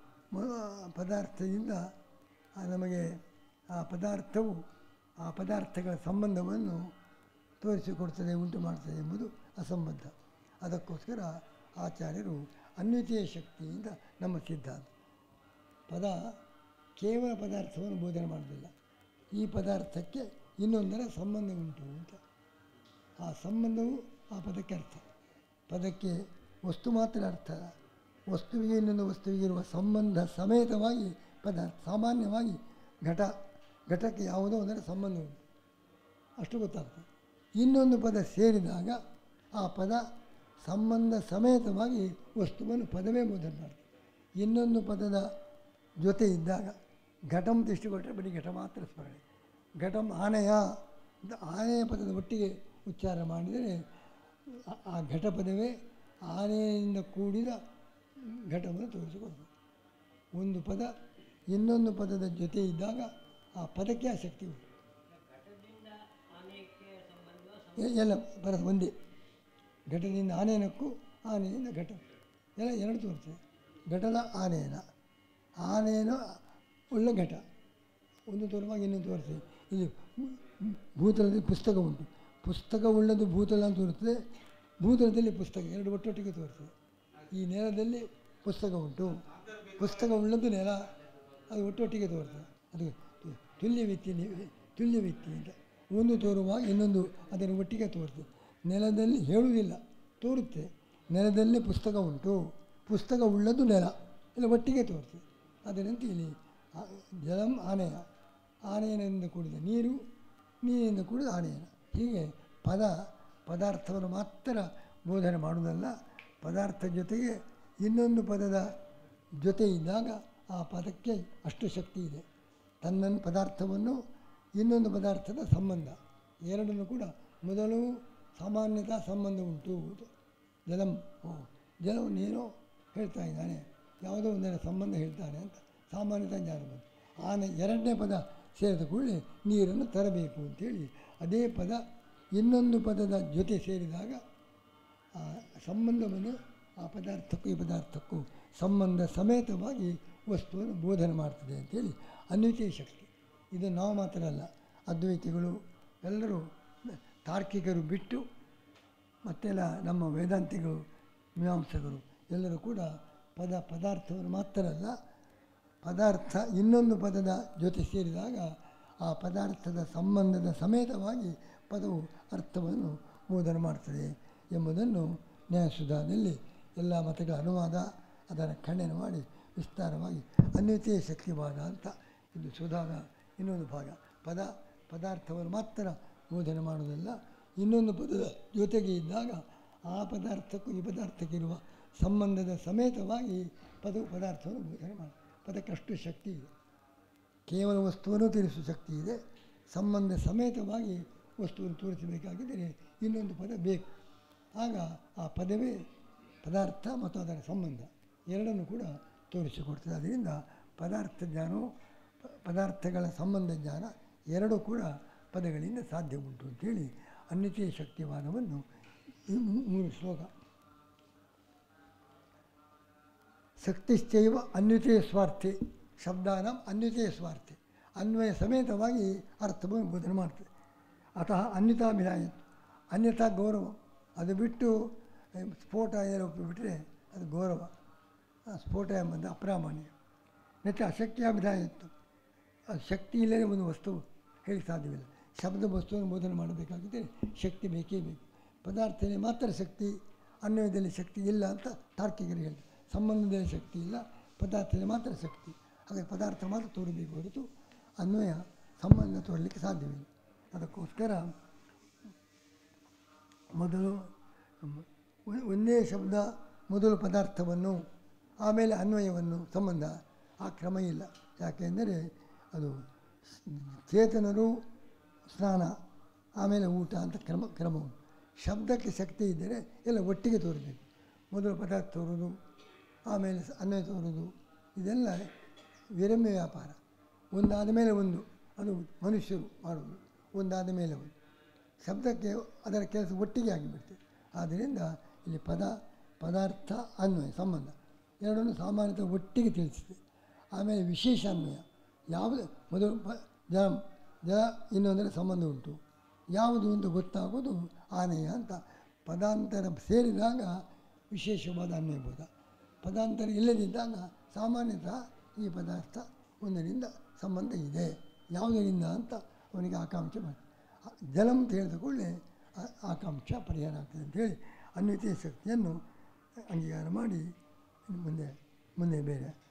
ಪದಾರ್ಥದಿಂದ ನಮಗೆ ಆ ಪದಾರ್ಥವು ಆ ಪದಾರ್ಥಗಳ ಸಂಬಂಧವನ್ನು ತೋರಿಸಿಕೊಡ್ತದೆ, ಉಂಟು ಮಾಡ್ತದೆ ಎಂಬುದು ಅಸಂಬದ್ಧ. ಅದಕ್ಕೋಸ್ಕರ ಆಚಾರ್ಯರು ಅನ್ವಿತೀಯ ಶಕ್ತಿಯಿಂದ ನಮ್ಮ ಸಿದ್ಧಾಂತ. ಪದ ಕೇವಲ ಪದಾರ್ಥವನ್ನು ಬೋಧನೆ ಮಾಡೋದಿಲ್ಲ, ಈ ಪದಾರ್ಥಕ್ಕೆ ಇನ್ನೊಂದರ ಸಂಬಂಧ ಉಂಟು ಅಂತ. ಆ ಸಂಬಂಧವು ಆ ಪದಕ್ಕೆ ಅರ್ಥ. ಪದಕ್ಕೆ ವಸ್ತು ಮಾತ್ರ ಅರ್ಥ, ವಸ್ತುವಿಗೆ ಇನ್ನೊಂದು ವಸ್ತುವಿಗೆ ಇರುವ ಸಂಬಂಧ ಸಮೇತವಾಗಿ ಪದಾರ್ಥ. ಸಾಮಾನ್ಯವಾಗಿ ಘಟ, ಘಟಕ್ಕೆ ಯಾವುದೋ ಒಂದರ ಸಂಬಂಧ ಉಂಟು, ಅಷ್ಟು ಗೊತ್ತಾಗ್ತದೆ. ಇನ್ನೊಂದು ಪದ ಸೇರಿದಾಗ ಆ ಪದ ಸಂಬಂಧ ಸಮೇತವಾಗಿ ವಸ್ತುವನ್ನು ಪದವೇ ಬೋಧನೆ ಮಾಡ್ತದೆ. ಇನ್ನೊಂದು ಪದದ ಜೊತೆ ಇದ್ದಾಗ ಘಟಂ ತಿಷ್ಟು ಕೊಟ್ಟರೆ ಬರೀ ಘಟ ಮಾತ್ರ ಸ್ಮರಣೆ, ಘಟಂ ಆನೆಯ ಅಂತ ಆನೆಯ ಪದದ ಒಟ್ಟಿಗೆ ಉಚ್ಚಾರ ಮಾಡಿದರೆ ಆ ಘಟಪದವೇ ಆನೆಯಿಂದ ಕೂಡಿದ ಘಟವನ್ನು ತೋರಿಸಿಕೊಡ್ಬೇಕು. ಒಂದು ಪದ ಇನ್ನೊಂದು ಪದದ ಜೊತೆ ಇದ್ದಾಗ ಆ ಪದಕ್ಕೆ ಆ ಶಕ್ತಿ ಉಂಟು. ಎಲ್ಲ ಪದ ಒಂದೇ. ಘಟದಿಂದ ಆನೆಯನಕ್ಕೂ ಆನೆಯಿಂದ ಘಟ ಎಲ್ಲ ಎರಡು ತೋರಿಸ್ತದೆ. ಘಟದ ಆನೆಯನ ಆನೆಯನ ಉಳ್ಳ ಘಟ ಒಂದು ತೋರುವಾಗ ಇನ್ನೊಂದು ತೋರಿಸ್ತದೆ. ಇಲ್ಲಿ ಭೂತಲದಲ್ಲಿ ಪುಸ್ತಕ ಉಂಟು, ಪುಸ್ತಕ ಉಳ್ಳದು ಭೂತಲ ಅಂತ ತೋರಿಸ್ತದೆ, ಭೂತಲದಲ್ಲಿ ಪುಸ್ತಕ ಎರಡು ಒಟ್ಟೊಟ್ಟಿಗೆ ತೋರಿಸ್ತದೆ. ಈ ನೆಲದಲ್ಲಿ ಪುಸ್ತಕ ಉಂಟು, ಪುಸ್ತಕ ಉಳ್ಳದ್ದು ನೆಲ, ಅದು ಒಟ್ಟೊಟ್ಟಿಗೆ ತೋರ್ತದೆ. ಅದು ತುಲ್ಯ ವ್ಯಕ್ತಿ ತುಲ್ಯ ವ್ಯಕ್ತಿ ಅಂತ ಒಂದು ತೋರುವಾಗ ಇನ್ನೊಂದು ಅದನ್ನು ಒಟ್ಟಿಗೆ ತೋರ್ತದೆ. ನೆಲದಲ್ಲಿ ಹೇಳುವುದಿಲ್ಲ, ತೋರುತ್ತೆ. ನೆಲದಲ್ಲಿ ಪುಸ್ತಕ ಉಂಟು, ಪುಸ್ತಕ ಉಳ್ಳದ್ದು ನೆಲ, ಎಲ್ಲ ಒಟ್ಟಿಗೆ ತೋರ್ತದೆ. ಅದರಂತೆ ಇಲ್ಲಿ ಜಲಂ ಆನೆಯ, ಆನೆಯನಿಂದ ಕೂಡಿದ ನೀರು, ನೀರಿನಿಂದ ಕೂಡಿದ ಆನೆಯನ. ಹೀಗೆ ಪದ ಪದಾರ್ಥವನ್ನು ಮಾತ್ರ ಬೋಧನೆ ಮಾಡುವುದಲ್ಲ, ಪದಾರ್ಥ ಜೊತೆಗೆ ಇನ್ನೊಂದು ಪದದ ಜೊತೆ ಇದ್ದಾಗ ಆ ಪದಕ್ಕೆ ಅಷ್ಟು ಶಕ್ತಿ ಇದೆ. ತನ್ನ ಪದಾರ್ಥವನ್ನು ಇನ್ನೊಂದು ಪದಾರ್ಥದ ಸಂಬಂಧ ಎರಡನ್ನೂ ಕೂಡ ಮೊದಲು ಸಾಮಾನ್ಯತಾ ಸಂಬಂಧ ಉಂಟು. ಜಲಂ ಓ ಜಲವನ್ನು ಏನೋ ಹೇಳ್ತಾ ಇದ್ದಾನೆ, ಯಾವುದೋ ಒಂದರ ಸಂಬಂಧ ಹೇಳ್ತಾನೆ ಅಂತ ಸಾಮಾನ್ಯತಾ ಜ್ಞಾನ ಬಂತು. ಆನೆ ಎರಡನೇ ಪದ ಸೇರಿದ ಕೂಡಲೇ ನೀರನ್ನು ತರಬೇಕು ಅಂಥೇಳಿ ಅದೇ ಪದ ಇನ್ನೊಂದು ಪದದ ಜೊತೆ ಸೇರಿದಾಗ ಆ ಸಂಬಂಧವನ್ನು ಆ ಪದಾರ್ಥಕ್ಕೂ ಈ ಪದಾರ್ಥಕ್ಕೂ ಸಂಬಂಧ ಸಮೇತವಾಗಿ ವಸ್ತುವನ್ನು ಬೋಧನೆ ಮಾಡ್ತದೆ ಅಂಥೇಳಿ ಅನ್ವಿತೀಯ ಶಕ್ತಿ. ಇದು ನಾವು ಮಾತ್ರ ಅಲ್ಲ, ಅದ್ವೈತಿಗಳು ಎಲ್ಲರೂ ತಾರ್ಕಿಕರು ಬಿಟ್ಟು ಮತ್ತೆಲ್ಲ ನಮ್ಮ ವೇದಾಂತಿಗಳು ಮೀಮಾಂಸಕರು ಎಲ್ಲರೂ ಕೂಡ ಪದ ಪದಾರ್ಥವನ್ನು ಮಾತ್ರ ಅಲ್ಲ, ಪದಾರ್ಥ ಇನ್ನೊಂದು ಪದದ ಜೊತೆ ಸೇರಿದಾಗ ಆ ಪದಾರ್ಥದ ಸಂಬಂಧದ ಸಮೇತವಾಗಿ ಪದವು ಅರ್ಥವನ್ನು ಬೋಧನೆ ಮಾಡ್ತದೆ ಎಂಬುದನ್ನು ನ್ಯಾಯಸುಧಾದಲ್ಲಿ ಎಲ್ಲ ಮತಗಳ ಅನುವಾದ ಅದರ ಖಂಡನೆ ಮಾಡಿ ವಿಸ್ತಾರವಾಗಿ ಅನ್ವಿತೀಯ ಶಕ್ತಿವಾದ ಅಂತ ಇದು ಸುಧಾದ ಇನ್ನೊಂದು ಭಾಗ. ಪದ ಪದಾರ್ಥವನ್ನು ಮಾತ್ರ ಬೋಧನೆ ಮಾಡುವುದಲ್ಲ, ಇನ್ನೊಂದು ಪದದ ಜೊತೆಗೆ ಇದ್ದಾಗ ಆ ಪದಾರ್ಥಕ್ಕೂ ಈ ಪದಾರ್ಥಕ್ಕಿರುವ ಸಂಬಂಧದ ಸಮೇತವಾಗಿ ಪದವು ಪದಾರ್ಥವನ್ನು ಬೋಧನೆ ಮಾಡಿ. ಪದಕ್ಕಷ್ಟು ಶಕ್ತಿ ಇದೆ. ಕೇವಲ ವಸ್ತುವನ್ನು ತಿಳಿಸುವ ಶಕ್ತಿ ಇದೆ, ಸಂಬಂಧ ಸಮೇತವಾಗಿ ವಸ್ತುವನ್ನು ತೋರಿಸಬೇಕಾಗಿದ್ದರೆ ಇನ್ನೊಂದು ಪದ ಬೇಕು. ಆಗ ಆ ಪದವೇ ಪದಾರ್ಥ ಮತ್ತು ಅದರ ಸಂಬಂಧ ಎರಡನ್ನು ಕೂಡ ತೋರಿಸಿಕೊಡ್ತದೆ. ಅದರಿಂದ ಪದಾರ್ಥ ಜ್ಞಾನವು ಪದಾರ್ಥಗಳ ಸಂಬಂಧ ಜ್ಞಾನ ಎರಡೂ ಕೂಡ ಪದಗಳಿಂದ ಸಾಧ್ಯ ಉಂಟು ಅಂಥೇಳಿ ಅನ್ವಿತೀಯ ಶಕ್ತಿವಾದವನ್ನು ಈ ಮೂರು ಶ್ಲೋಕ. ಶಕ್ತಿಶ್ಚೈವ ಅನ್ವಿತೀಯ ಸ್ವಾರ್ಥಿ ಶಬ್ದಾನ ಅನ್ವಿತೀಯ ಸ್ವಾರ್ಥಿ ಅನ್ವಯ ಸಮೇತವಾಗಿ ಅರ್ಥವನ್ನು ಬೋಧನೆ ಮಾಡ್ತದೆ. ಅತಃ ಅನ್ಯತಾಭಿಧಾಯ ಅನ್ಯತಾ ಗೌರವ, ಅದು ಬಿಟ್ಟು ಸ್ಫೋಟ ಏರೋಪಿಬಿಟ್ರೆ ಅದು ಗೌರವ, ಸ್ಫೋಟ ಎಂಬುದು ಅಪ್ರಾಮಾಣ್ಯ. ಮತ್ತು ಅಶಕ್ತಿಯಾಭಿಧಾಯಿತ್ತು, ಅದು ಶಕ್ತಿ ಇಲ್ಲದೆ ಒಂದು ವಸ್ತು ಹೇಳಿ ಸಾಧ್ಯವಿಲ್ಲ. ಶಬ್ದ ವಸ್ತುವನ್ನು ಬೋಧನೆ ಮಾಡಬೇಕಾಗಿದ್ದರೆ ಶಕ್ತಿ ಬೇಕೇ ಬೇಕು. ಪದಾರ್ಥದಲ್ಲಿ ಮಾತ್ರ ಶಕ್ತಿ, ಅನ್ವಯದಲ್ಲಿ ಶಕ್ತಿ ಇಲ್ಲ ಅಂತ ತಾರ್ಕಿಕರು ಹೇಳ್ತಾರೆ. ಸಂಬಂಧದಲ್ಲಿ ಶಕ್ತಿ ಇಲ್ಲ, ಪದಾರ್ಥದಲ್ಲಿ ಮಾತ್ರ ಶಕ್ತಿ. ಹಾಗೆ ಪದಾರ್ಥ ಮಾತ್ರ ತೋರಬೇಕು ಹೊರತು ಅನ್ವಯ ಸಂಬಂಧ ತೋರಲಿಕ್ಕೆ ಸಾಧ್ಯವಿಲ್ಲ. ಅದಕ್ಕೋಸ್ಕರ ಮೊದಲು ಒಂದೇ ಶಬ್ದ ಮೊದಲು ಪದಾರ್ಥವನ್ನು ಆಮೇಲೆ ಅನ್ವಯವನ್ನು ಸಂಬಂಧ, ಆ ಕ್ರಮ ಇಲ್ಲ. ಯಾಕೆಂದರೆ ಅದು ಚೇತನರು ಸ್ನಾನ ಆಮೇಲೆ ಊಟ ಅಂತ ಕ್ರಮ ಕ್ರಮ ಉಂಟು. ಶಬ್ದಕ್ಕೆ ಶಕ್ತಿ ಇದ್ದರೆ ಎಲ್ಲ ಒಟ್ಟಿಗೆ ತೋರಬೇಕು. ಮೊದಲು ಪದಾರ್ಥ ತೋರೋದು ಆಮೇಲೆ ಅನ್ವಯ ತೋರೋದು ಇದೆಲ್ಲ ವಿರಮ್ಯ ವ್ಯಾಪಾರ. ಒಂದಾದ ಮೇಲೆ ಒಂದು, ಅದು ಮನುಷ್ಯರು ಮಾಡುವುದು, ಒಂದಾದ ಮೇಲೆ ಒಂದು. ಶಬ್ದಕ್ಕೆ ಅದರ ಕೆಲಸ ಒಟ್ಟಿಗೆ ಆಗಿಬಿಡ್ತದೆ. ಆದ್ದರಿಂದ ಇಲ್ಲಿ ಪದ ಪದಾರ್ಥ ಅನ್ವಯ ಸಂಬಂಧ ಎರಡನ್ನು ಸಾಮಾನ್ಯತೆ ಒಟ್ಟಿಗೆ ತಿಳಿಸ್ತದೆ. ಆಮೇಲೆ ವಿಶೇಷ ಅನ್ವಯ ಯಾವುದು ಮೊದಲು ಪ ಜಲ ಜಲ ಇನ್ನೊಂದರ ಸಂಬಂಧ ಉಂಟು, ಯಾವುದು ಅಂತ ಗೊತ್ತಾಗೋದು ಆನೆಯ ಅಂತ. ಪದಾಂತರ ಸೇರಿದಾಗ ವಿಶೇಷವಾದ ಅನ್ವಯಬೋಧ, ಪದಾಂತರ ಇಲ್ಲದಿದ್ದಾಗ ಸಾಮಾನ್ಯತಃ ಈ ಪದಾರ್ಥ ಒಂದರಿಂದ ಸಂಬಂಧ ಇದೆ, ಯಾವುದರಿಂದ ಅಂತ ಅವನಿಗೆ ಆಕಾಂಕ್ಷ ಮಾಡಿ ಜಲಂ ಅಂತ ಹೇಳಿದ ಕೂಡಲೇ ಆಕಾಂಕ್ಷ ಪರಿಹಾರ ಆಗ್ತದೆ ಅಂಥೇಳಿ ಅನ್ವಿತೀಯ ಶಕ್ತಿಯನ್ನು ಅಂಗೀಕಾರ ಮಾಡಿ ಮುಂದೆ ಮುಂದೆ ಬೇರೆ